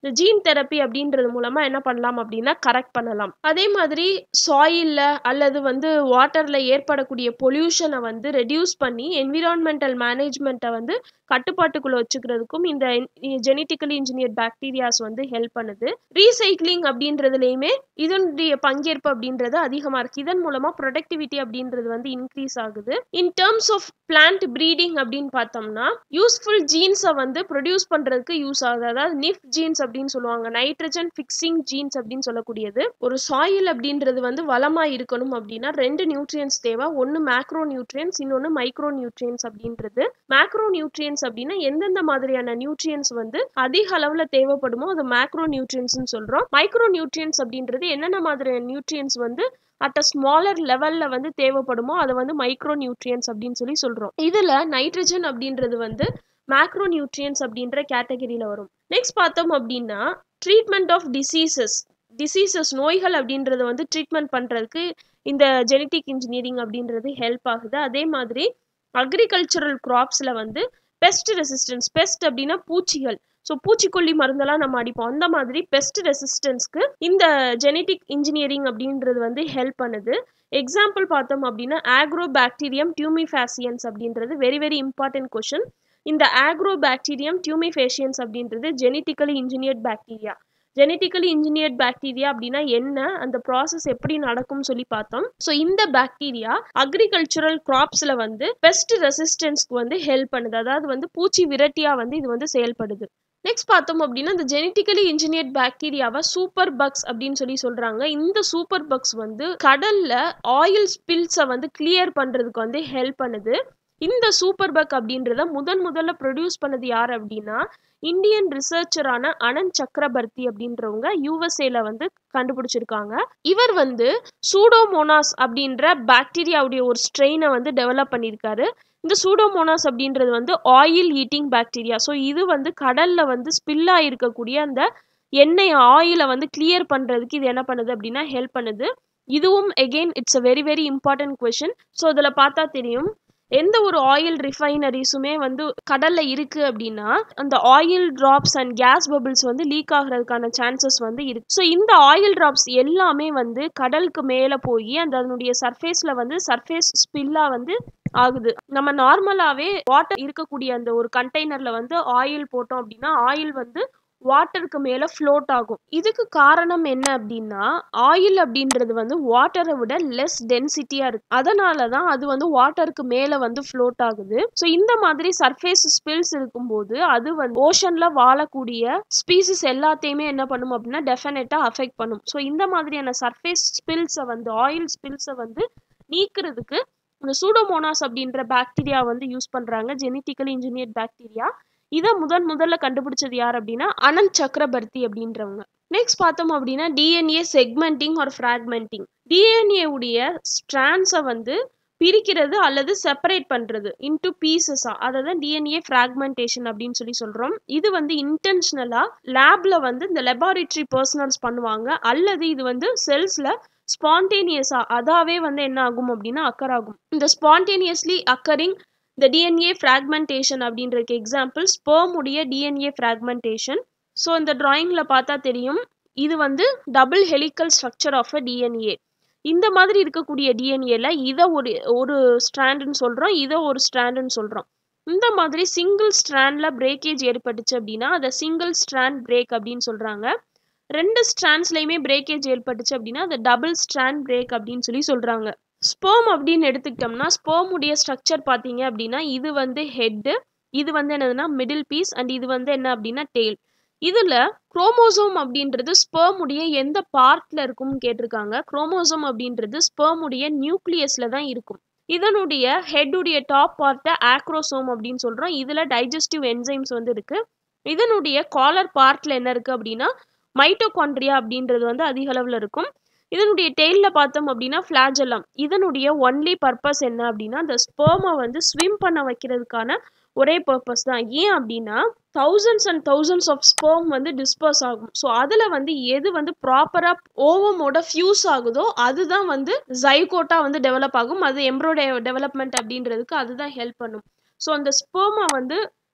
இந்த ஜீன் தெரப்பி அப்படின்றது மூலமா என்ன பண்ணலாம் அப்படின்னா கரெக்ட் பண்ணலாம். அதே மாதிரி சாயில்ல அல்லது வந்து வாட்டர்ல ஏற்படக்கூடிய பொல்யூஷனை வந்து ரெடியூஸ் பண்ணி என்விரான்மெண்டல் மேனேஜ்மெண்ட்டை வந்து கட்டுப்பாட்டுக்குள்ள வச்சுக்கிறதுக்கும் இந்த ஜெனட்டிக்கலி இன்ஜினியர்ட் பாக்டீரியாஸ் வந்து ஹெல்ப் பண்ணுது. ரீசைக்ளிங் அப்படின்றதுலயுமே இதனுடைய பங்கேற்பு அப்படின்றது அதிகமா இருக்கு. இதன் மூலமா ப்ரொடக்டிவிட்டி அப்படின்றது வந்து இன்க்ரீஸ் ஆகுது. In terms of plant breeding அப்படின்னு பார்த்தோம்னா யூஸ்ஃபுல் ஜீன்ஸை வந்து ப்ரொடியூஸ் பண்றதுக்கு யூஸ் ஆகுது. அதாவது நிஃப் ஜீன்ஸ் அப்படின்னு சொல்லுவாங்க, நைட்ரஜன் ஃபிக்சிங் ஜீன்ஸ் அப்படின்னு சொல்லக்கூடியது. ஒரு சாயில் அப்படின்றது வந்து வளமா இருக்கணும் அப்படின்னா ரெண்டு நியூட்ரியன்ஸ் தேவை. ஒன்னு மேக்ரோ நியூட்ரியன்ஸ், இன்னொன்னு மைக்ரோ நியூட்ரியன்ஸ் அப்படின்றது. மேக்ரோ நியூட்ரியன்ஸ் அப்படின்னா எந்தெந்த மாதிரியான நியூட்ரியன்ஸ் வந்து அதிக அளவுல தேவைப்படுமோ அது மேக்ரோ நியூட்ரியன்ஸ் சொல்றோம். மைக்ரோ நியூட்ரியன்ஸ் அப்படின்றது என்னென்ன மாதிரியான நியூட்ரியன்ஸ் வந்து அட் அ ஸ்மாலர் லெவல்ல வந்து தேவைப்படுமோ அதை வந்து மைக்ரோ நியூட்ரியன்ஸ் அப்படின்னு சொல்லி சொல்றோம். இதுல நைட்ரஜன் அப்படின்றது வந்து மேக்ரோ நியூட்ரியன்ஸ் அப்படின்ற கேட்டகரியில வரும். நெக்ஸ்ட் பார்த்தோம் அப்படின்னா ட்ரீட்மெண்ட் ஆஃப் டிசீசஸ் டிசீசஸ் நோய்கள் அப்படின்றத வந்து ட்ரீட்மெண்ட் பண்றதுக்கு இந்த ஜெனட்டிக் இன்ஜினியரிங் அப்படின்றது ஹெல்ப் ஆகுது. அதே மாதிரி அக்ரிகல்ச்சரல் கிராப்ஸ்ல வந்து பெஸ்ட் ரெசிஸ்டன்ஸ், பெஸ்ட் அப்படின்னா பூச்சிகள், ஸோ பூச்சிக்கொல்லி மருந்தெல்லாம் நம்ம அடிப்போம், அந்த மாதிரி பெஸ்ட் ரெசிஸ்டன்ஸ்க்கு இந்த ஜெனட்டிக் இன்ஜினியரிங் அப்படின்றது வந்து ஹெல்ப் பண்ணுது. எக்ஸாம்பிள் பார்த்தோம் அப்படின்னா ஆக்ரோ பாக்டீரியம் டியூமிஃபேசியன்ஸ் அப்படின்றது வெரி வெரி இம்பார்ட்டன்ட் கொஷின். இந்த ஆக்ரோ பாக்டீரியம் டியூமிஃபேசியன்ஸ் அப்படின்றது genetically engineered bacteria. Genetically engineered bacteria அப்படின்னா என்ன, அந்த ப்ராசஸ் எப்படி நடக்கும்னு சொல்லி பார்த்தோம். ஸோ இந்த பாக்டீரியா அக்ரிகல்ச்சரல் கிராப்ஸ்ல வந்து பெஸ்ட் ரெசிஸ்டன்ஸ்க்கு வந்து ஹெல்ப் பண்ணுது. அதாவது வந்து பூச்சி விரட்டியா வந்து இது வந்து செயல்படுது. நெக்ஸ்ட் பார்த்தோம் அப்படின்னா இந்த ஜெனட்டிக்கலி இன்ஜினியர்ட் பாக்டீரியாவை சூப்பர் பக்ஸ் அப்படின்னு சொல்லி சொல்றாங்க. இந்த சூப்பர் பக்ஸ் வந்து கடல்ல ஆயில் ஸ்பில்ஸை வந்து கிளியர் பண்றதுக்கு வந்து ஹெல்ப் பண்ணுது. இந்த சூப்பர் பக் அப்படின்றத முதன் முதல்ல ப்ரொடியூஸ் பண்ணது யார் அப்படின்னா இந்தியன் ரிசர்ச்சரான அனந்த் சக்கரவர்த்தி அப்படின்றவங்க யூஎஸ்ஏல வந்து கண்டுபிடிச்சிருக்காங்க. இவர் வந்து சூடோமோனாஸ் அப்படின்ற பாக்டீரியாவுடைய ஒரு ஸ்ட்ரெயினை வந்து டெவலப் பண்ணியிருக்காரு. இந்த சூடோமோனாஸ் அப்படின்றது வந்து ஆயில் ஈட்டிங் பாக்டீரியா. ஸோ இது வந்து கடல்ல வந்து ஸ்பில் ஆயிருக்கக்கூடிய அந்த எண்ணெய் ஆயிலை வந்து கிளியர் பண்றதுக்கு இது என்ன பண்ணுது அப்படின்னா ஹெல்ப் பண்ணுது. இதுவும் again it's a very very important question. So இதில் பார்த்தா தெரியும் எந்த ஒரு ஆயில் ரிஃபைனரிஸுமே வந்து கடல்ல இருக்கு அப்படின்னா அந்த oil drops and gas bubbles வந்து லீக் ஆகிறதுக்கான சான்சஸ் வந்து இருக்கு. ஸோ இந்த ஆயில் டிராப்ஸ் எல்லாமே வந்து கடலுக்கு மேலே போய் அந்த அதனுடைய சர்ஃபேஸ்ல வந்து சர்ஃபேஸ் ஸ்பில்லா வந்து ஆகுது. நம்ம நார்மலாவே வாட்டர் இருக்கக்கூடிய அந்த ஒரு கண்டெய்னர்ல வந்து ஆயில் போட்டோம் அப்படின்னா ஆயில் வந்து வாட்டருக்கு மேல ஃப்ளோட் ஆகும். இதுக்கு காரணம் என்ன அப்படின்னா ஆயில் அப்படின்றது வந்து வாட்டரை விட லெஸ் டென்சிட்டியா இருக்கு, அதனாலதான் அது வந்து வாட்டருக்கு மேல வந்து ஃப்ளோட் ஆகுது. ஸோ இந்த மாதிரி சர்ஃபேஸ் ஸ்பில்ஸ் இருக்கும்போது அது வந்து ஓஷன்ல வாழக்கூடிய ஸ்பீசிஸ் எல்லாத்தையுமே என்ன பண்ணும் அப்படின்னா டெஃபினட்டா அஃபெக்ட் பண்ணும். ஸோ இந்த மாதிரியான சர்ஃபேஸ் ஸ்பில்ஸை வந்து ஆயில் ஸ்பில்ஸை வந்து நீக்கிறதுக்கு இந்த சூடோமோனாஸ் அப்படின்ற பாக்டீரியா வந்து யூஸ் பண்றாங்க, ஜெனட்டிக்கலி இன்ஜினியர்ட் பாக்டீரியா. இதை முதன் முதல்ல கண்டுபிடிச்சது யார் அப்படின்னா அனந்த் சக்கரவர்த்தி அப்படின்றவங்க. நெக்ஸ்ட் பார்த்தோம் அப்படின்னா DNA segmenting or fragmenting. DNA உடைய ஸ்ட்ராண்ட்ஸை வந்து பிரிக்கிறது அல்லது செப்பரேட் பண்றது இன்டு பீசஸா, அதான் டிஎன்ஏ ஃப்ராக்மெண்டேஷன் அப்படின்னு சொல்லி சொல்றோம். இது வந்து இன்டென்ஷனலா லேப்ல வந்து இந்த லெபார்டரி பர்சனல்ஸ் பண்ணுவாங்க, அல்லது இது வந்து செல்ஸ்ல ஸ்பான்டேனியஸா அதாவே வந்து என்ன ஆகும் அப்படின்னா அக்கர் ஆகும். இந்த ஸ்பான்டேனியஸ்லி அக்கரிங் இந்த டிஎன்ஏ ஃப்ராக்மெண்டேஷன் அப்படின்றதுக்கு எக்ஸாம்பிள் ஸ்பெர்ம் உடைய டிஎன்ஏ ஃப்ராக்மெண்டேஷன். ஸோ இந்த டிராயிங்ல பார்த்தா தெரியும் இது வந்து double helical structure of a DNA. இந்த மாதிரி இருக்கக்கூடிய டிஎன்ஏல இதை ஒரு ஒரு ஸ்ட்ராண்டுன்னு சொல்றோம், இதை ஒரு ஸ்ட்ராண்டுன்னு சொல்றோம். இந்த மாதிரி சிங்கிள் ஸ்ட்ராண்ட்ல பிரேக்கேஜ் ஏற்பட்டுச்சு அப்படின்னா அதை சிங்கிள் ஸ்ட்ராண்ட் பிரேக் அப்படின்னு சொல்றாங்க. ரெண்டு ஸ்ட்ராண்ட்ஸ்லயுமே பிரேக்கேஜ் ஏற்பட்டுச்சு அப்படின்னா அதை டபுள் ஸ்ட்ராண்ட் பிரேக் அப்படின்னு சொல்லி சொல்றாங்க. ஸ்பெர்ம் அப்படின்னு எடுத்துக்கிட்டோம்னா ஸ்பெர்ம் உடைய ஸ்ட்ரக்சர் பார்த்தீங்க அப்படின்னா இது வந்து ஹெட், இது வந்து என்னதுன்னா மிடில் பீஸ், அண்ட் இது வந்து என்ன அப்படின்னா டெயில். இதுல குரோமோசோம் அப்படின்றது ஸ்பெர்ம் உடைய எந்த பார்ட்ல இருக்கும்னு கேட்டிருக்காங்க. குரோமோசோம் அப்படின்றது ஸ்பெர்ம் உடைய நியூக்ளியஸ்ல தான் இருக்கும். இதனுடைய ஹெட் உடைய டாப் பார்ட்டை ஆக்ரோசோம் அப்படின்னு சொல்றோம். இதுல டைஜஸ்டிவ் என்சைம்ஸ் வந்து இருக்கு. இதனுடைய காலர் பார்ட்ல என்ன இருக்கு அப்படின்னா மைட்டோகாண்ட்ரியா அப்படின்றது வந்து அதிக அளவுல இருக்கும். இதனுடைய டெய்ல பார்த்தோம் அப்படின்னா ஃபிளாஜெல்லம். இதனுடைய ஒன்லி பர்பஸ் என்ன அப்படின்னா அந்த ஸ்பெர்மை வந்து ஸ்விம் பண்ண வைக்கிறதுக்கான ஒரே பர்பஸ் தான். ஏன் அப்படின்னா thousands and thousands of sperm வந்து டிஸ்பர்ஸ் ஆகும். ஸோ அதில் வந்து எது வந்து ப்ராப்பராக ஓவமோட ஃபியூஸ் ஆகுதோ அதுதான் வந்து ஜைகோட்டா வந்து டெவலப் ஆகும். அது எம்ப்ரோ டெவலப்மெண்ட் அப்படின்றதுக்கு அதுதான் ஹெல்ப் பண்ணும். ஸோ அந்த ஸ்பெர்மை வந்து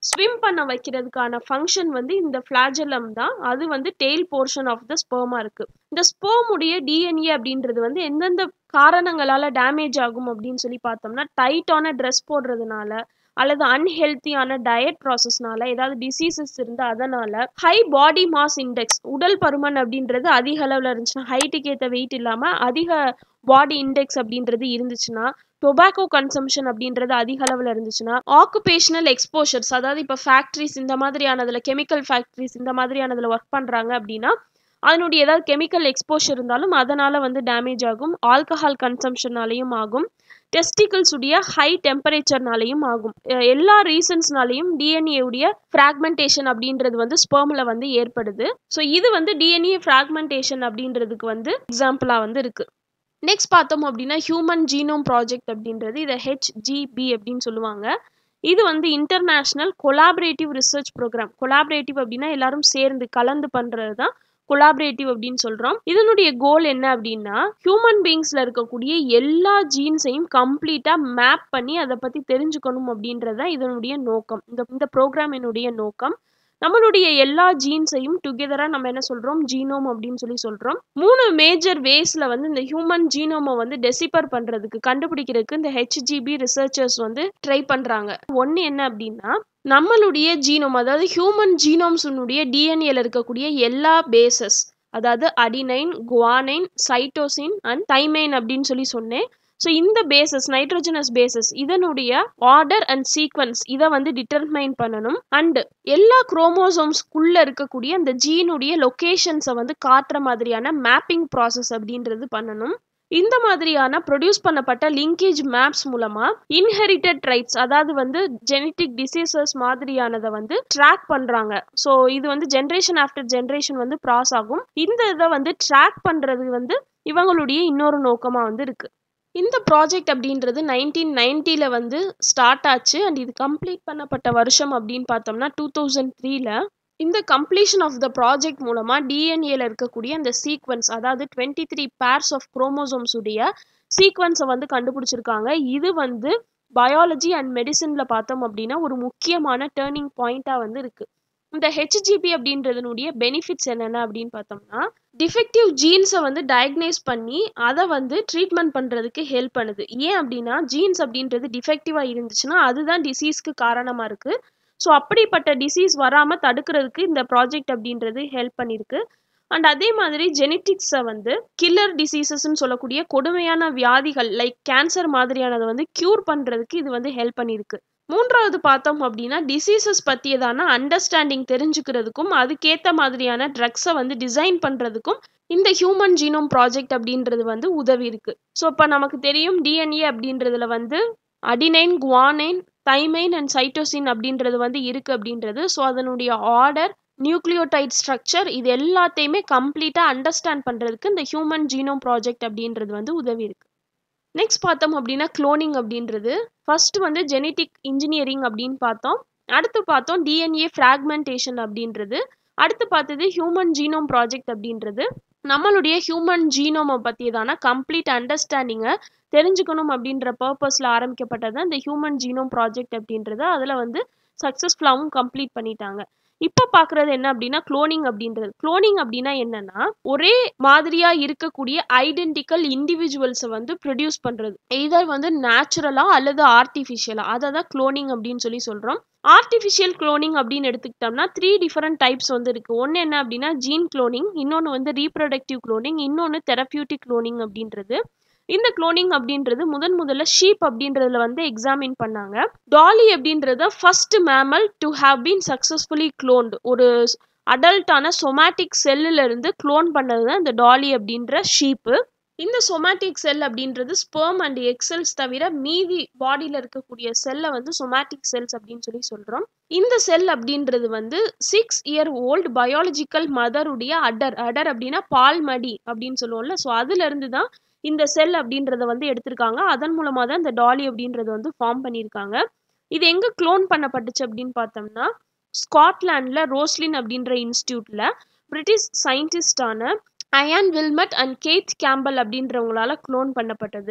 ஸ்விம் பண்ண வைக்கிறதுக்கான ஃபங்க்ஷன் வந்து இந்த ஃபிளாஜெல்லம் தான். அது வந்து டெயில் போர்ஷன் ஆஃப் த ஸ்பெர்மா இருக்கு. இந்த ஸ்பெர்ம் உடைய டிஎன்ஏ அப்படின்றது வந்து எந்தெந்த காரணங்களால டேமேஜ் ஆகும் அப்படின்னு சொல்லி பார்த்தோம்னா, டைட்டான ட்ரெஸ் போடுறதுனால அல்லது அன்ஹெல்த்தியான டயட் ப்ராசஸ்னால, ஏதாவது டிசீசஸ் இருந்தால் அதனால, ஹை பாடி மாஸ் இண்டெக்ஸ் உடல் பருமன் அப்படின்றது அதிக அளவில் இருந்துச்சுன்னா, ஹைட்டுக்கு ஏற்ற வெயிட் இல்லாமல் அதிக பாடி இண்டெக்ஸ் அப்படின்றது இருந்துச்சுன்னா, டொபாக்கோ கன்சம்ஷன் அப்படின்றது அதிக அளவில் இருந்துச்சுன்னா, ஆக்குபேஷனல் எக்ஸ்போஷர்ஸ் அதாவது இப்போ ஃபேக்ட்ரிஸ் இந்த மாதிரியானதுல கெமிக்கல் ஃபேக்ட்ரிஸ் இந்த மாதிரியானதுல ஒர்க் பண்ணுறாங்க அப்படின்னா அதனுடைய ஏதாவது கெமிக்கல் எக்ஸ்போஷர் இருந்தாலும் அதனால வந்து டேமேஜ் ஆகும். ஆல்கஹால் கன்சம்ஷனாலையும் ஆகும். டெஸ்டிகிள்ஸ் உடைய ஹை டெம்பரேச்சர்னாலையும் ஆகும். எல்லா ரீசன்ஸ்னாலையும் டிஎன்ஏ உடைய ஃப்ராக்மெண்டேஷன் அப்படின்றது வந்து ஸ்பெர்ம்ல வந்து ஏற்படுது. ஸோ இது வந்து டிஎன்ஏ ஃப்ராக்மெண்டேஷன் அப்படின்றதுக்கு வந்து எக்ஸாம்பிளா வந்து இருக்கு. நெக்ஸ்ட் பார்த்தோம் அப்படின்னா ஹியூமன் ஜீனோம் ப்ராஜெக்ட் அப்படின்றது இதை ஹெச்ஜிபி அப்படின்னு சொல்லுவாங்க. இது வந்து international collaborative research programme. Collaborative அப்படின்னா எல்லாரும் சேர்ந்து கலந்து பண்றது தான் கொலாபரேட்டிவ் அப்படின்னு சொல்றோம். இதனுடைய கோல் என்ன அப்படின்னா ஹியூமன் பீயிங்ஸ்ல இருக்கக்கூடிய எல்லா ஜீன்ஸையும் கம்ப்ளீட்டா மேப் பண்ணி அதை பத்தி தெரிஞ்சுக்கணும் அப்படின்றத இதனுடைய நோக்கம். இந்த இந்த ப்ரோக்ராமினுடைய நோக்கம் நம்மளுடைய எல்லா ஜீன்ஸையும் டுகெதரா நம்ம என்ன சொல்றோம் ஜீனோம் அப்படின்னு சொல்லி சொல்றோம். மூணு மேஜர் வேஸ்ல வந்து இந்த ஹியூமன் ஜீனோமை வந்து டெசிபர் பண்றதுக்கு கண்டுபிடிக்கிறதுக்கு இந்த ஹெச்ஜிபி ரிசர்ச்சர்ஸ் வந்து ட்ரை பண்றாங்க. ஒன்னு என்ன அப்படின்னா நம்மளுடைய ஜீனோம் அதாவது ஹியூமன் ஜீனோம்ஸுடைய டிஎன்ஏல இருக்கக்கூடிய எல்லா பேசஸ் அதாவது adenine, guanine, cytosine and thymine அப்படின்னு சொல்லி சொன்னேன். ஸோ இந்த பேசஸ் நைட்ரோஜனஸ் பேசஸ் இதனுடைய ஆர்டர் அண்ட் சீக்வன்ஸ் இதை வந்து டிட்டர்மைன் பண்ணணும். அண்ட் எல்லா குரோமோசோம்ஸ்குள்ள இருக்கக்கூடிய அந்த ஜீனுடைய லொகேஷன்ஸை வந்து காட்டுற மாதிரியான மேப்பிங் ப்ராசஸ் அப்படின்றது பண்ணணும். இந்த மாதிரியான ப்ரொடியூஸ் பண்ணப்பட்ட லிங்கேஜ் மேப்ஸ் மூலமா இன்ஹெரிட்டட் ட்ரைட்ஸ் அதாவது வந்து ஜெனட்டிக் டிசீசஸ் மாதிரியானதை வந்து ட்ராக் பண்றாங்க. ஸோ இது வந்து ஜென்ரேஷன் ஆஃப்டர் ஜென்ரேஷன் வந்து ப்ராஸ் ஆகும். இந்த இதை வந்து ட்ராக் பண்றது வந்து இவங்களுடைய இன்னொரு நோக்கமா வந்து இருக்கு. இந்த ப்ராஜெக்ட் அப்படின்றது நைன்டீன் நைன்டில வந்து ஸ்டார்ட் ஆச்சு. அண்ட் இது கம்ப்ளீட் பண்ணப்பட்ட வருஷம் அப்படின்னு பார்த்தோம்னா டூ தௌசண்ட் த்ரீல இந்த கம்ப்ளீஷன் ஆஃப் த ப்ராஜெக்ட் மூலமா டிஎன்ஏல இருக்கக்கூடிய அந்த சீக்வன்ஸ் அதாவது twenty three pairs of chromosomes உடைய சீக்வன்ஸை வந்து கண்டுபிடிச்சிருக்காங்க. இது வந்து பயாலஜி அண்ட் மெடிசின்ல பார்த்தோம் அப்படின்னா ஒரு முக்கியமான டேர்னிங் பாயிண்டா வந்து இருக்கு. இந்த ஹெச்ஜிபி அப்படின்றதனுடைய பெனிஃபிட்ஸ் என்னென்ன அப்படின்னு பார்த்தோம்னா டிஃபெக்டிவ் ஜீன்ஸை வந்து டயக்னைஸ் பண்ணி அதை வந்து ட்ரீட்மெண்ட் பண்ணுறதுக்கு ஹெல்ப் பண்ணுது. ஏன் அப்படின்னா ஜீன்ஸ் அப்படின்றது டிஃபெக்டிவாக இருந்துச்சுன்னா அதுதான் டிசீஸ்க்கு காரணமாக இருக்குது. ஸோ அப்படிப்பட்ட டிசீஸ் வராமல் தடுக்கிறதுக்கு இந்த ப்ராஜெக்ட் அப்படின்றது ஹெல்ப் பண்ணியிருக்கு. அண்ட் அதே மாதிரி ஜெனட்டிக்ஸை வந்து கில்லர் டிசீசஸ்ன்னு சொல்லக்கூடிய கொடுமையான வியாதிகள் லைக் கேன்சர் மாதிரியானதை வந்து க்யூர் பண்ணுறதுக்கு இது வந்து ஹெல்ப் பண்ணியிருக்கு. மூன்றாவது பார்த்தோம் அப்படின்னா டிசீசஸ் பற்றியதான அண்டர்ஸ்டாண்டிங் தெரிஞ்சுக்கிறதுக்கும் அதுக்கேற்ற மாதிரியான ட்ரக்ஸை வந்து டிசைன் பண்ணுறதுக்கும் இந்த ஹியூமன் ஜீனோம் ப்ராஜெக்ட் அப்படின்றது வந்து உதவி இருக்கு. ஸோ இப்போ நமக்கு தெரியும் டிஎன்ஏ அப்படின்றதுல வந்து adenine, guanine, thymine and cytosine அப்படின்றது வந்து இருக்கு அப்படின்றது. ஸோ அதனுடைய ஆர்டர், நியூக்ளியோடைட் ஸ்ட்ரக்சர் இது எல்லாத்தையுமே கம்ப்ளீட்டாக அண்டர்ஸ்டாண்ட் பண்ணுறதுக்கு இந்த ஹியூமன் ஜீனோம் ப்ராஜெக்ட் அப்படின்றது வந்து உதவி இருக்கு. நெக்ஸ்ட் பார்த்தோம் அப்படின்னா குளோனிங் அப்படின்றது ஃபர்ஸ்ட் வந்து ஜெனட்டிக் இன்ஜினியரிங் அப்படின்னு பார்த்தோம். அடுத்து பார்த்தோம் டிஎன்ஏ ஃப்ராக்மெண்டேஷன் அப்படின்றது. அடுத்து பார்த்தது ஹியூமன் ஜீனோம் ப்ராஜெக்ட் அப்படின்றது நம்மளுடைய ஹியூமன் ஜீனோமை பற்றியதான கம்ப்ளீட் அண்டர்ஸ்டாண்டிங்கை தெரிஞ்சுக்கணும் அப்படின்ற பர்பஸில் ஆரம்பிக்கப்பட்டது இந்த ஹியூமன் ஜீனோம் ப்ராஜெக்ட் அப்படின்றது. அதில் வந்து சக்ஸஸ்ஃபுல்லாகவும் கம்ப்ளீட் பண்ணிட்டாங்க. இப்போ பார்க்குறது என்ன அப்படின்னா குளோனிங் அப்படின்றது. குளோனிங் அப்படின்னா என்னன்னா ஒரே மாதிரியா இருக்கக்கூடிய ஐடென்டிக்கல் இண்டிவிஜுவல்ஸை வந்து ப்ரொடியூஸ் பண்றது. இதர் வந்து நேச்சுரலா அல்லது ஆர்டிஃபிஷியலா அதை தான் குளோனிங் அப்படின்னு சொல்லி சொல்றோம். ஆர்டிஃபிஷியல் குளோனிங் அப்படின்னு எடுத்துக்கிட்டோம்னா த்ரீ டிஃபரெண்ட் டைப்ஸ் வந்து இருக்கு. ஒன்று என்ன அப்படின்னா ஜீன் குளோனிங், இன்னொன்று வந்து ரீப்ரொடக்டிவ் குளோனிங், இன்னொன்று தெரபியூட்டிக் குளோனிங் அப்படின்றது. இந்த குளோனிங் அப்படின்றது முதன் முதல்ல ஷீப் அப்படின்றதுல வந்து எக்ஸாமின் பண்ணாங்க. டாலி அப்படின்றது first mammal to have been successfully cloned. ஒரு அடல்ட்டான சொமேட்டிக் செல்லுல இருந்து க்ளோன் பண்ணது தான் இந்த டாலி அப்படின்ற ஷீப்பு. இந்த சொமேட்டிக் செல் அப்படின்றது ஸ்பெர்ம் அண்ட் எக் செல்ஸ் தவிர மீதி பாடியில் இருக்கக்கூடிய செல்லை வந்து சொமேட்டிக் செல்ஸ் அப்படின்னு சொல்லி சொல்கிறோம். இந்த செல் அப்படின்றது வந்து சிக்ஸ் இயர் ஓல்டு பயாலஜிக்கல் மதருடைய அடர் அடர் அப்படின்னா பால் மடி அப்படின்னு சொல்லுவோம்ல. ஸோ அதுலேருந்து தான் இந்த செல் அப்படின்றத வந்து எடுத்திருக்காங்க. அதன் மூலமாக தான் இந்த டாலி அப்படின்றத வந்து ஃபார்ம் பண்ணியிருக்காங்க. இது எங்கே க்ளோன் பண்ணப்பட்டுச்சு அப்படின்னு பார்த்தோம்னா ஸ்காட்லாண்டில் ரோஸ்லின் அப்படின்ற இன்ஸ்டியூட்டில் பிரிட்டிஷ் சயின்டிஸ்டான Ian Wilmut and Keith Campbell அப்படின்றவங்களால க்ளோன் பண்ணப்பட்டது.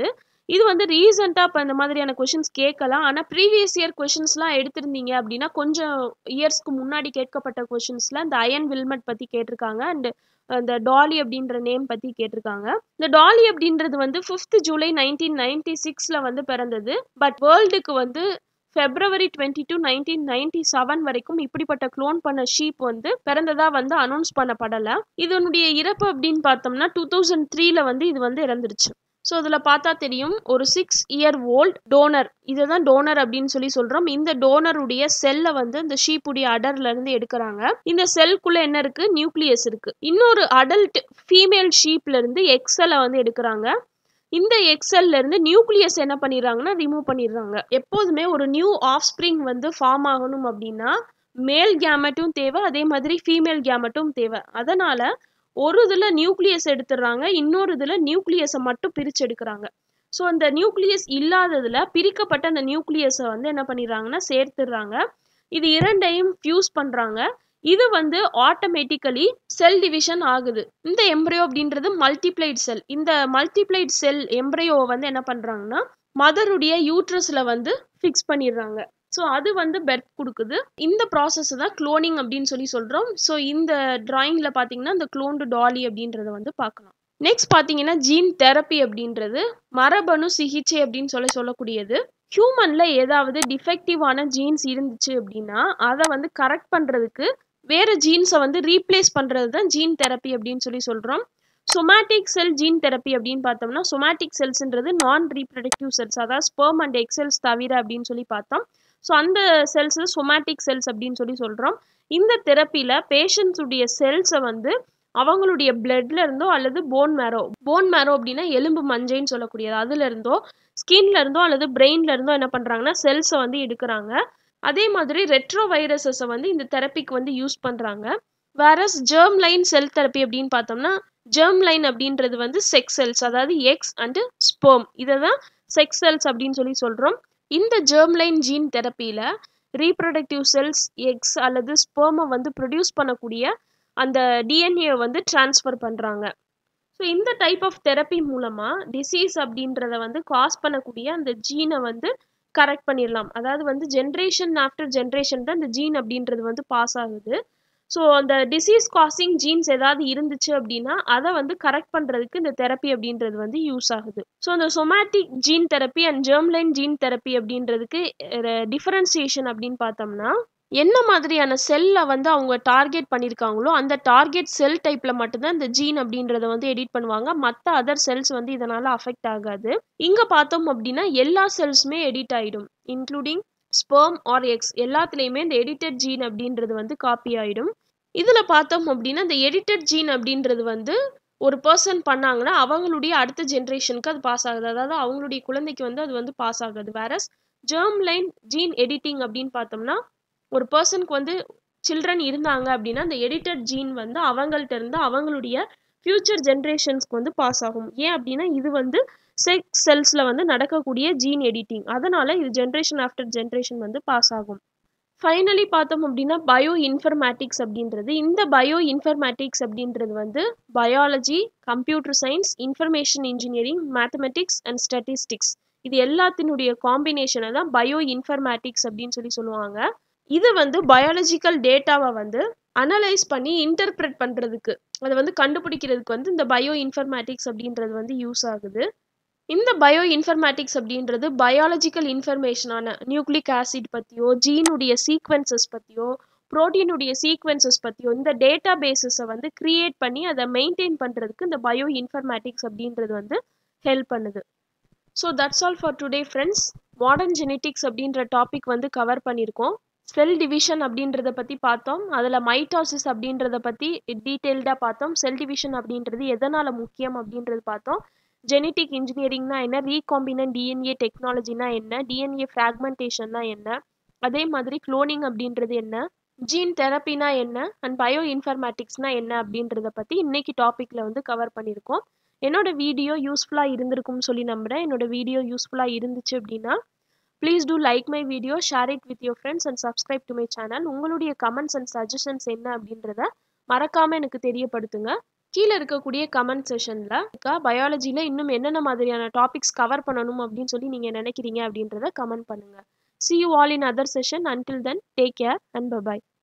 இது வந்து ரீசெண்டாக இப்போ இந்த மாதிரியான கொஷின்ஸ் கேட்கலாம். ஆனால் ப்ரீவியஸ் இயர் கொஷின்ஸ்லாம் எடுத்திருந்தீங்க அப்படின்னா கொஞ்சம் இயர்ஸ்க்கு முன்னாடி கேட்கப்பட்ட கொஷின்ஸில் இந்த அயன் வில்மட் பற்றி கேட்டிருக்காங்க. அண்ட் இந்த டாலி அப்படின்ற நேம் பற்றி கேட்டிருக்காங்க. இந்த டாலி அப்படின்றது வந்து ஃபிஃப்த் ஜூலை நைன்டீன் நைன்டி சிக்ஸில் வந்து பிறந்தது. பட் வேர்ல்டுக்கு வந்து February twenty two nineteen ninety seven வரைக்கும் இப்படிப்பட்ட க்ளோன் பண்ண ஷீப் வந்து பிறந்ததா வந்து அனௌன்ஸ் பண்ணப்படலை. இதனுடைய இறப்பு அப்படின்னு பார்த்தோம்னா டூ தௌசண்ட் த்ரீல வந்து இது வந்து இறந்துருச்சு. ஸோ இதில் பார்த்தா தெரியும், ஒரு சிக்ஸ் இயர் ஓல்ட் டோனர், இதை தான் டோனர் அப்படின்னு சொல்லி சொல்கிறோம். இந்த டோனருடைய செல்லை வந்து இந்த ஷீப்புடைய அடர்லேருந்து எடுக்கிறாங்க. இந்த செல்குள்ளே என்ன இருக்குது? நியூக்ளியஸ் இருக்குது. இன்னொரு அடல்ட் ஃபீமேல் ஷீப்லேருந்து எக்ஸலை வந்து எடுக்கிறாங்க. இந்த எக்ஸல்ல இருந்து நியூக்ளியஸ் என்ன பண்ணிடுறாங்கன்னா ரிமூவ் பண்ணிடுறாங்க. எப்போதுமே ஒரு நியூ ஆஃப் ஸ்ப்ரிங் வந்து ஃபார்ம் ஆகணும் அப்படின்னா மேல் கேமெட்டும் தேவை, அதே மாதிரி ஃபீமேல் கேமெட்டும் தேவை. அதனால ஒரு இதில் நியூக்ளியஸ் எடுத்துடுறாங்க, இன்னொரு இதில் நியூக்ளியஸை மட்டும் பிரித்து எடுக்கிறாங்க. ஸோ அந்த நியூக்ளியஸ் இல்லாததில் பிரிக்கப்பட்ட அந்த நியூக்ளியஸை வந்து என்ன பண்ணிடுறாங்கன்னா சேர்த்துடுறாங்க. இது இரண்டையும் ஃபியூஸ் பண்ணுறாங்க. இது வந்து ஆட்டோமேட்டிக்கலி செல் டிவிஷன் ஆகுது. இந்த எம்ப்ரியோ அப்படின்றது மல்டிப்ளைட் செல். இந்த மல்டிப்ளைட் செல் எம்ப்ரியோவை வந்து என்ன பண்ணுறாங்கன்னா மதருடைய யூட்ரஸில் வந்து ஃபிக்ஸ் பண்ணிடுறாங்க. ஸோ அது வந்து பெர்த் கொடுக்குது. இந்த ப்ராசஸ் தான் குளோனிங் அப்படின்னு சொல்லி சொல்கிறோம். ஸோ இந்த டிராயிங்கில் பார்த்தீங்கன்னா இந்த குளோன்டு டாலி அப்படின்றத வந்து பார்க்கலாம். நெக்ஸ்ட் பார்த்தீங்கன்னா ஜீன் தெரப்பி அப்படின்றது மரபணு சிகிச்சை அப்படின்னு சொல்லி சொல்லக்கூடியது. ஹியூமனில் ஏதாவது டிஃபெக்டிவான ஜீன்ஸ் இருந்துச்சு அப்படின்னா அதை வந்து கரெக்ட் பண்ணுறதுக்கு வேறு ஜீன்ஸை வந்து ரீப்ளேஸ் பண்ணுறது தான் ஜீன் தெரப்பி அப்படின்னு சொல்லி சொல்கிறோம். சொமேட்டிக் செல் ஜீன் தெரப்பி அப்படின்னு பார்த்தோம்னா சொமேட்டிக் செல்ஸ்ன்றது நான் ரீப்ரொடக்டிவ் செல்ஸ், அதாவது ஸ்பெர்ம் அண்ட் எக் செல்ஸ் தவிர அப்படின்னு சொல்லி பார்த்தோம். ஸோ அந்த செல்ஸ் சொமேட்டிக் செல்ஸ் அப்படின்னு சொல்லி சொல்கிறோம். இந்த தெரப்பியில் பேஷண்ட்ஸுடைய செல்ஸை வந்து அவங்களுடைய பிளட்ல இருந்தோ அல்லது போன் மேரோ, போன் மேரோ அப்படின்னா எலும்பு மஞ்சைன்னு சொல்லக்கூடியது, அதுல இருந்தோ ஸ்கின்ல இருந்தோ அல்லது பிரெயின்ல இருந்தோ என்ன பண்ணுறாங்கன்னா செல்ஸை வந்து எடுக்கிறாங்க. அதே மாதிரி ரெட்ரோ வைரஸஸை வந்து இந்த தெரப்பிக்கு வந்து யூஸ் பண்ணுறாங்க. Whereas germ line cell therapy அப்படின்னு பார்த்தோம்னா ஜெர்ம் லைன் அப்படின்றது வந்து செக்ஸ் செல்ஸ், அதாவது எக்ஸ் அண்டு ஸ்பெர்ம், இதை தான் செக்ஸ் செல்ஸ் அப்படின்னு சொல்லி சொல்கிறோம். இந்த ஜெர்ம் லைன் ஜீன் தெரப்பியில் ரீப்ரொடக்டிவ் செல்ஸ் எக்ஸ் அல்லது ஸ்பெர்மை வந்து ப்ரொடியூஸ் பண்ணக்கூடிய அந்த டிஎன்ஏ வந்து டிரான்ஸ்ஃபர் பண்ணுறாங்க. ஸோ இந்த டைப் ஆஃப் தெரப்பி மூலமாக டிசீஸ் அப்படின்றத வந்து காஸ் பண்ணக்கூடிய அந்த ஜீனை வந்து கரெக்ட் பண்ணிடலாம். அதாவது வந்து ஜென்ரேஷன் ஆஃப்டர் ஜென்ரேஷன் தான் இந்த ஜீன் அப்படின்றது வந்து பாஸ் ஆகுது. ஸோ அந்த டிசீஸ் காசிங் ஜீன்ஸ் ஏதாவது இருந்துச்சு அப்படின்னா அதை வந்து கரெக்ட் பண்ணுறதுக்கு இந்த தெரப்பி அப்படின்றது வந்து யூஸ் ஆகுது. ஸோ அந்த somatic gene therapy and germline gene therapy அப்படின்றதுக்கு டிஃபரன்சியேஷன் அப்படின்னு பார்த்தோம்னா என்ன மாதிரியான செல்லை வந்து அவங்க டார்கெட் பண்ணியிருக்காங்களோ அந்த டார்கெட் செல் டைப்பில் மட்டும்தான் இந்த ஜீன் அப்படின்றத வந்து எடிட் பண்ணுவாங்க. மற்ற அதர் செல்ஸ் வந்து இதனால் அஃபெக்ட் ஆகாது. இங்கே பார்த்தோம் அப்படின்னா எல்லா செல்ஸுமே எடிட் ஆகிடும், இன்க்ளூடிங் ஸ்பெர்ம் ஆர் எக்ஸ், எல்லாத்துலேயுமே இந்த எடிட்டட் ஜீன் அப்படின்றது வந்து காப்பி ஆகிடும். இதில் பார்த்தோம் அப்படின்னா இந்த எடிட்டட் ஜீன் அப்படின்றது வந்து ஒரு பர்சன் பண்ணாங்கன்னா அவங்களுடைய அடுத்த ஜென்ரேஷனுக்கு அது பாஸ் ஆகுது, அதாவது அவங்களுடைய குழந்தைக்கு வந்து அது வந்து பாஸ் ஆகுது. Whereas germ line gene editing அப்படின்னு பார்த்தோம்னா ஒரு பர்சனுக்கு வந்து சில்ட்ரன் இருந்தாங்க அப்படின்னா அந்த எடிட்டட் ஜீன் வந்து அவங்கள்ட்ட இருந்து அவங்களுடைய ஃபியூச்சர் ஜென்ரேஷன்ஸ்க்கு வந்து பாஸ் ஆகும். ஏன் அப்படின்னா இது வந்து செக்ஸ் செல்ஸில் வந்து நடக்கக்கூடிய ஜீன் எடிட்டிங், அதனால இது ஜென்ரேஷன் ஆஃப்டர் ஜென்ரேஷன் வந்து பாஸ் ஆகும். ஃபைனலி பார்த்தோம் அப்படின்னா பயோ இன்ஃபர்மேட்டிக்ஸ் அப்படின்றது, இந்த பயோ இன்ஃபர்மேட்டிக்ஸ் அப்படின்றது வந்து biology, computer science, information engineering, mathematics and statistics, இது எல்லாத்தினுடைய காம்பினேஷனை தான் பயோ இன்ஃபர்மேட்டிக்ஸ் அப்படின்னு சொல்லி சொல்லுவாங்க. இது வந்து பயாலஜிக்கல் டேட்டாவை வந்து அனலைஸ் பண்ணி இன்டர்பிரட் பண்ணுறதுக்கு, அதை வந்து கண்டுபிடிக்கிறதுக்கு வந்து இந்த பயோ இன்ஃபர்மேட்டிக்ஸ் அப்படின்றது வந்து யூஸ் ஆகுது. இந்த பயோ இன்ஃபர்மேட்டிக்ஸ் அப்படின்றது பயாலஜிக்கல் இன்ஃபர்மேஷனான நியூக்ளிக் ஆசிட் பற்றியோ, ஜீனுடைய சீக்வன்சஸ் பற்றியோ, ப்ரோட்டீனுடைய சீக்வன்சஸ் பற்றியோ இந்த டேட்டா பேஸஸை வந்து கிரியேட் பண்ணி அதை மெயின்டைன் பண்ணுறதுக்கு இந்த பயோ இன்ஃபர்மேட்டிக்ஸ் அப்படின்றது வந்து ஹெல்ப் பண்ணுது. So that's all for today friends. Modern genetics அப்படின்ற டாபிக் வந்து கவர் பண்ணியிருக்கோம். செல் டிவிஷன் அப்படின்றத பற்றி பார்த்தோம், அதில் மைட்டாசிஸ் அப்படின்றத பற்றி டீட்டெயில்டாக பார்த்தோம். செல் டிவிஷன் அப்படின்றது எதனால் முக்கியம் அப்படின்றது பார்த்தோம். ஜெனெட்டிக் இன்ஜினியரிங்னா என்ன, ரீகாம்பினன்ட் டிஎன்ஏ டெக்னாலஜினா என்ன, டிஎன்ஏ ஃப்ராக்மெண்டேஷன்னா என்ன, அதே மாதிரி குளோனிங் அப்படின்றது என்ன, ஜீன் தெரப்பினா என்ன, அண்ட் பயோ இன்ஃபர்மேட்டிக்ஸ்னா என்ன அப்படின்றத பற்றி இன்னைக்கு டாப்பிக்கில் வந்து கவர் பண்ணியிருக்கோம். என்னோட வீடியோ யூஸ்ஃபுல்லாக இருந்திருக்கும்னு சொல்லி நம்புகிறேன். என்னோட வீடியோ யூஸ்ஃபுல்லாக இருந்துச்சு அப்படின்னா please do like my video, share it with your friends and subscribe to my channel. உங்களுடைய கமெண்ட்ஸ் அண்ட் சஜஷன்ஸ் என்ன அப்படின்றத மறக்காமல் எனக்கு தெரியப்படுத்துங்க. கீழே இருக்கக்கூடிய கமெண்ட் செஷனில் பயாலஜியில் இன்னும் என்னென்ன மாதிரியான டாபிக்ஸ் கவர் பண்ணணும் அப்படின்னு சொல்லி நீங்கள் நினைக்கிறீங்க அப்படின்றத கமெண்ட் பண்ணுங்கள். See you all in other session. Until then, take care and bye bye.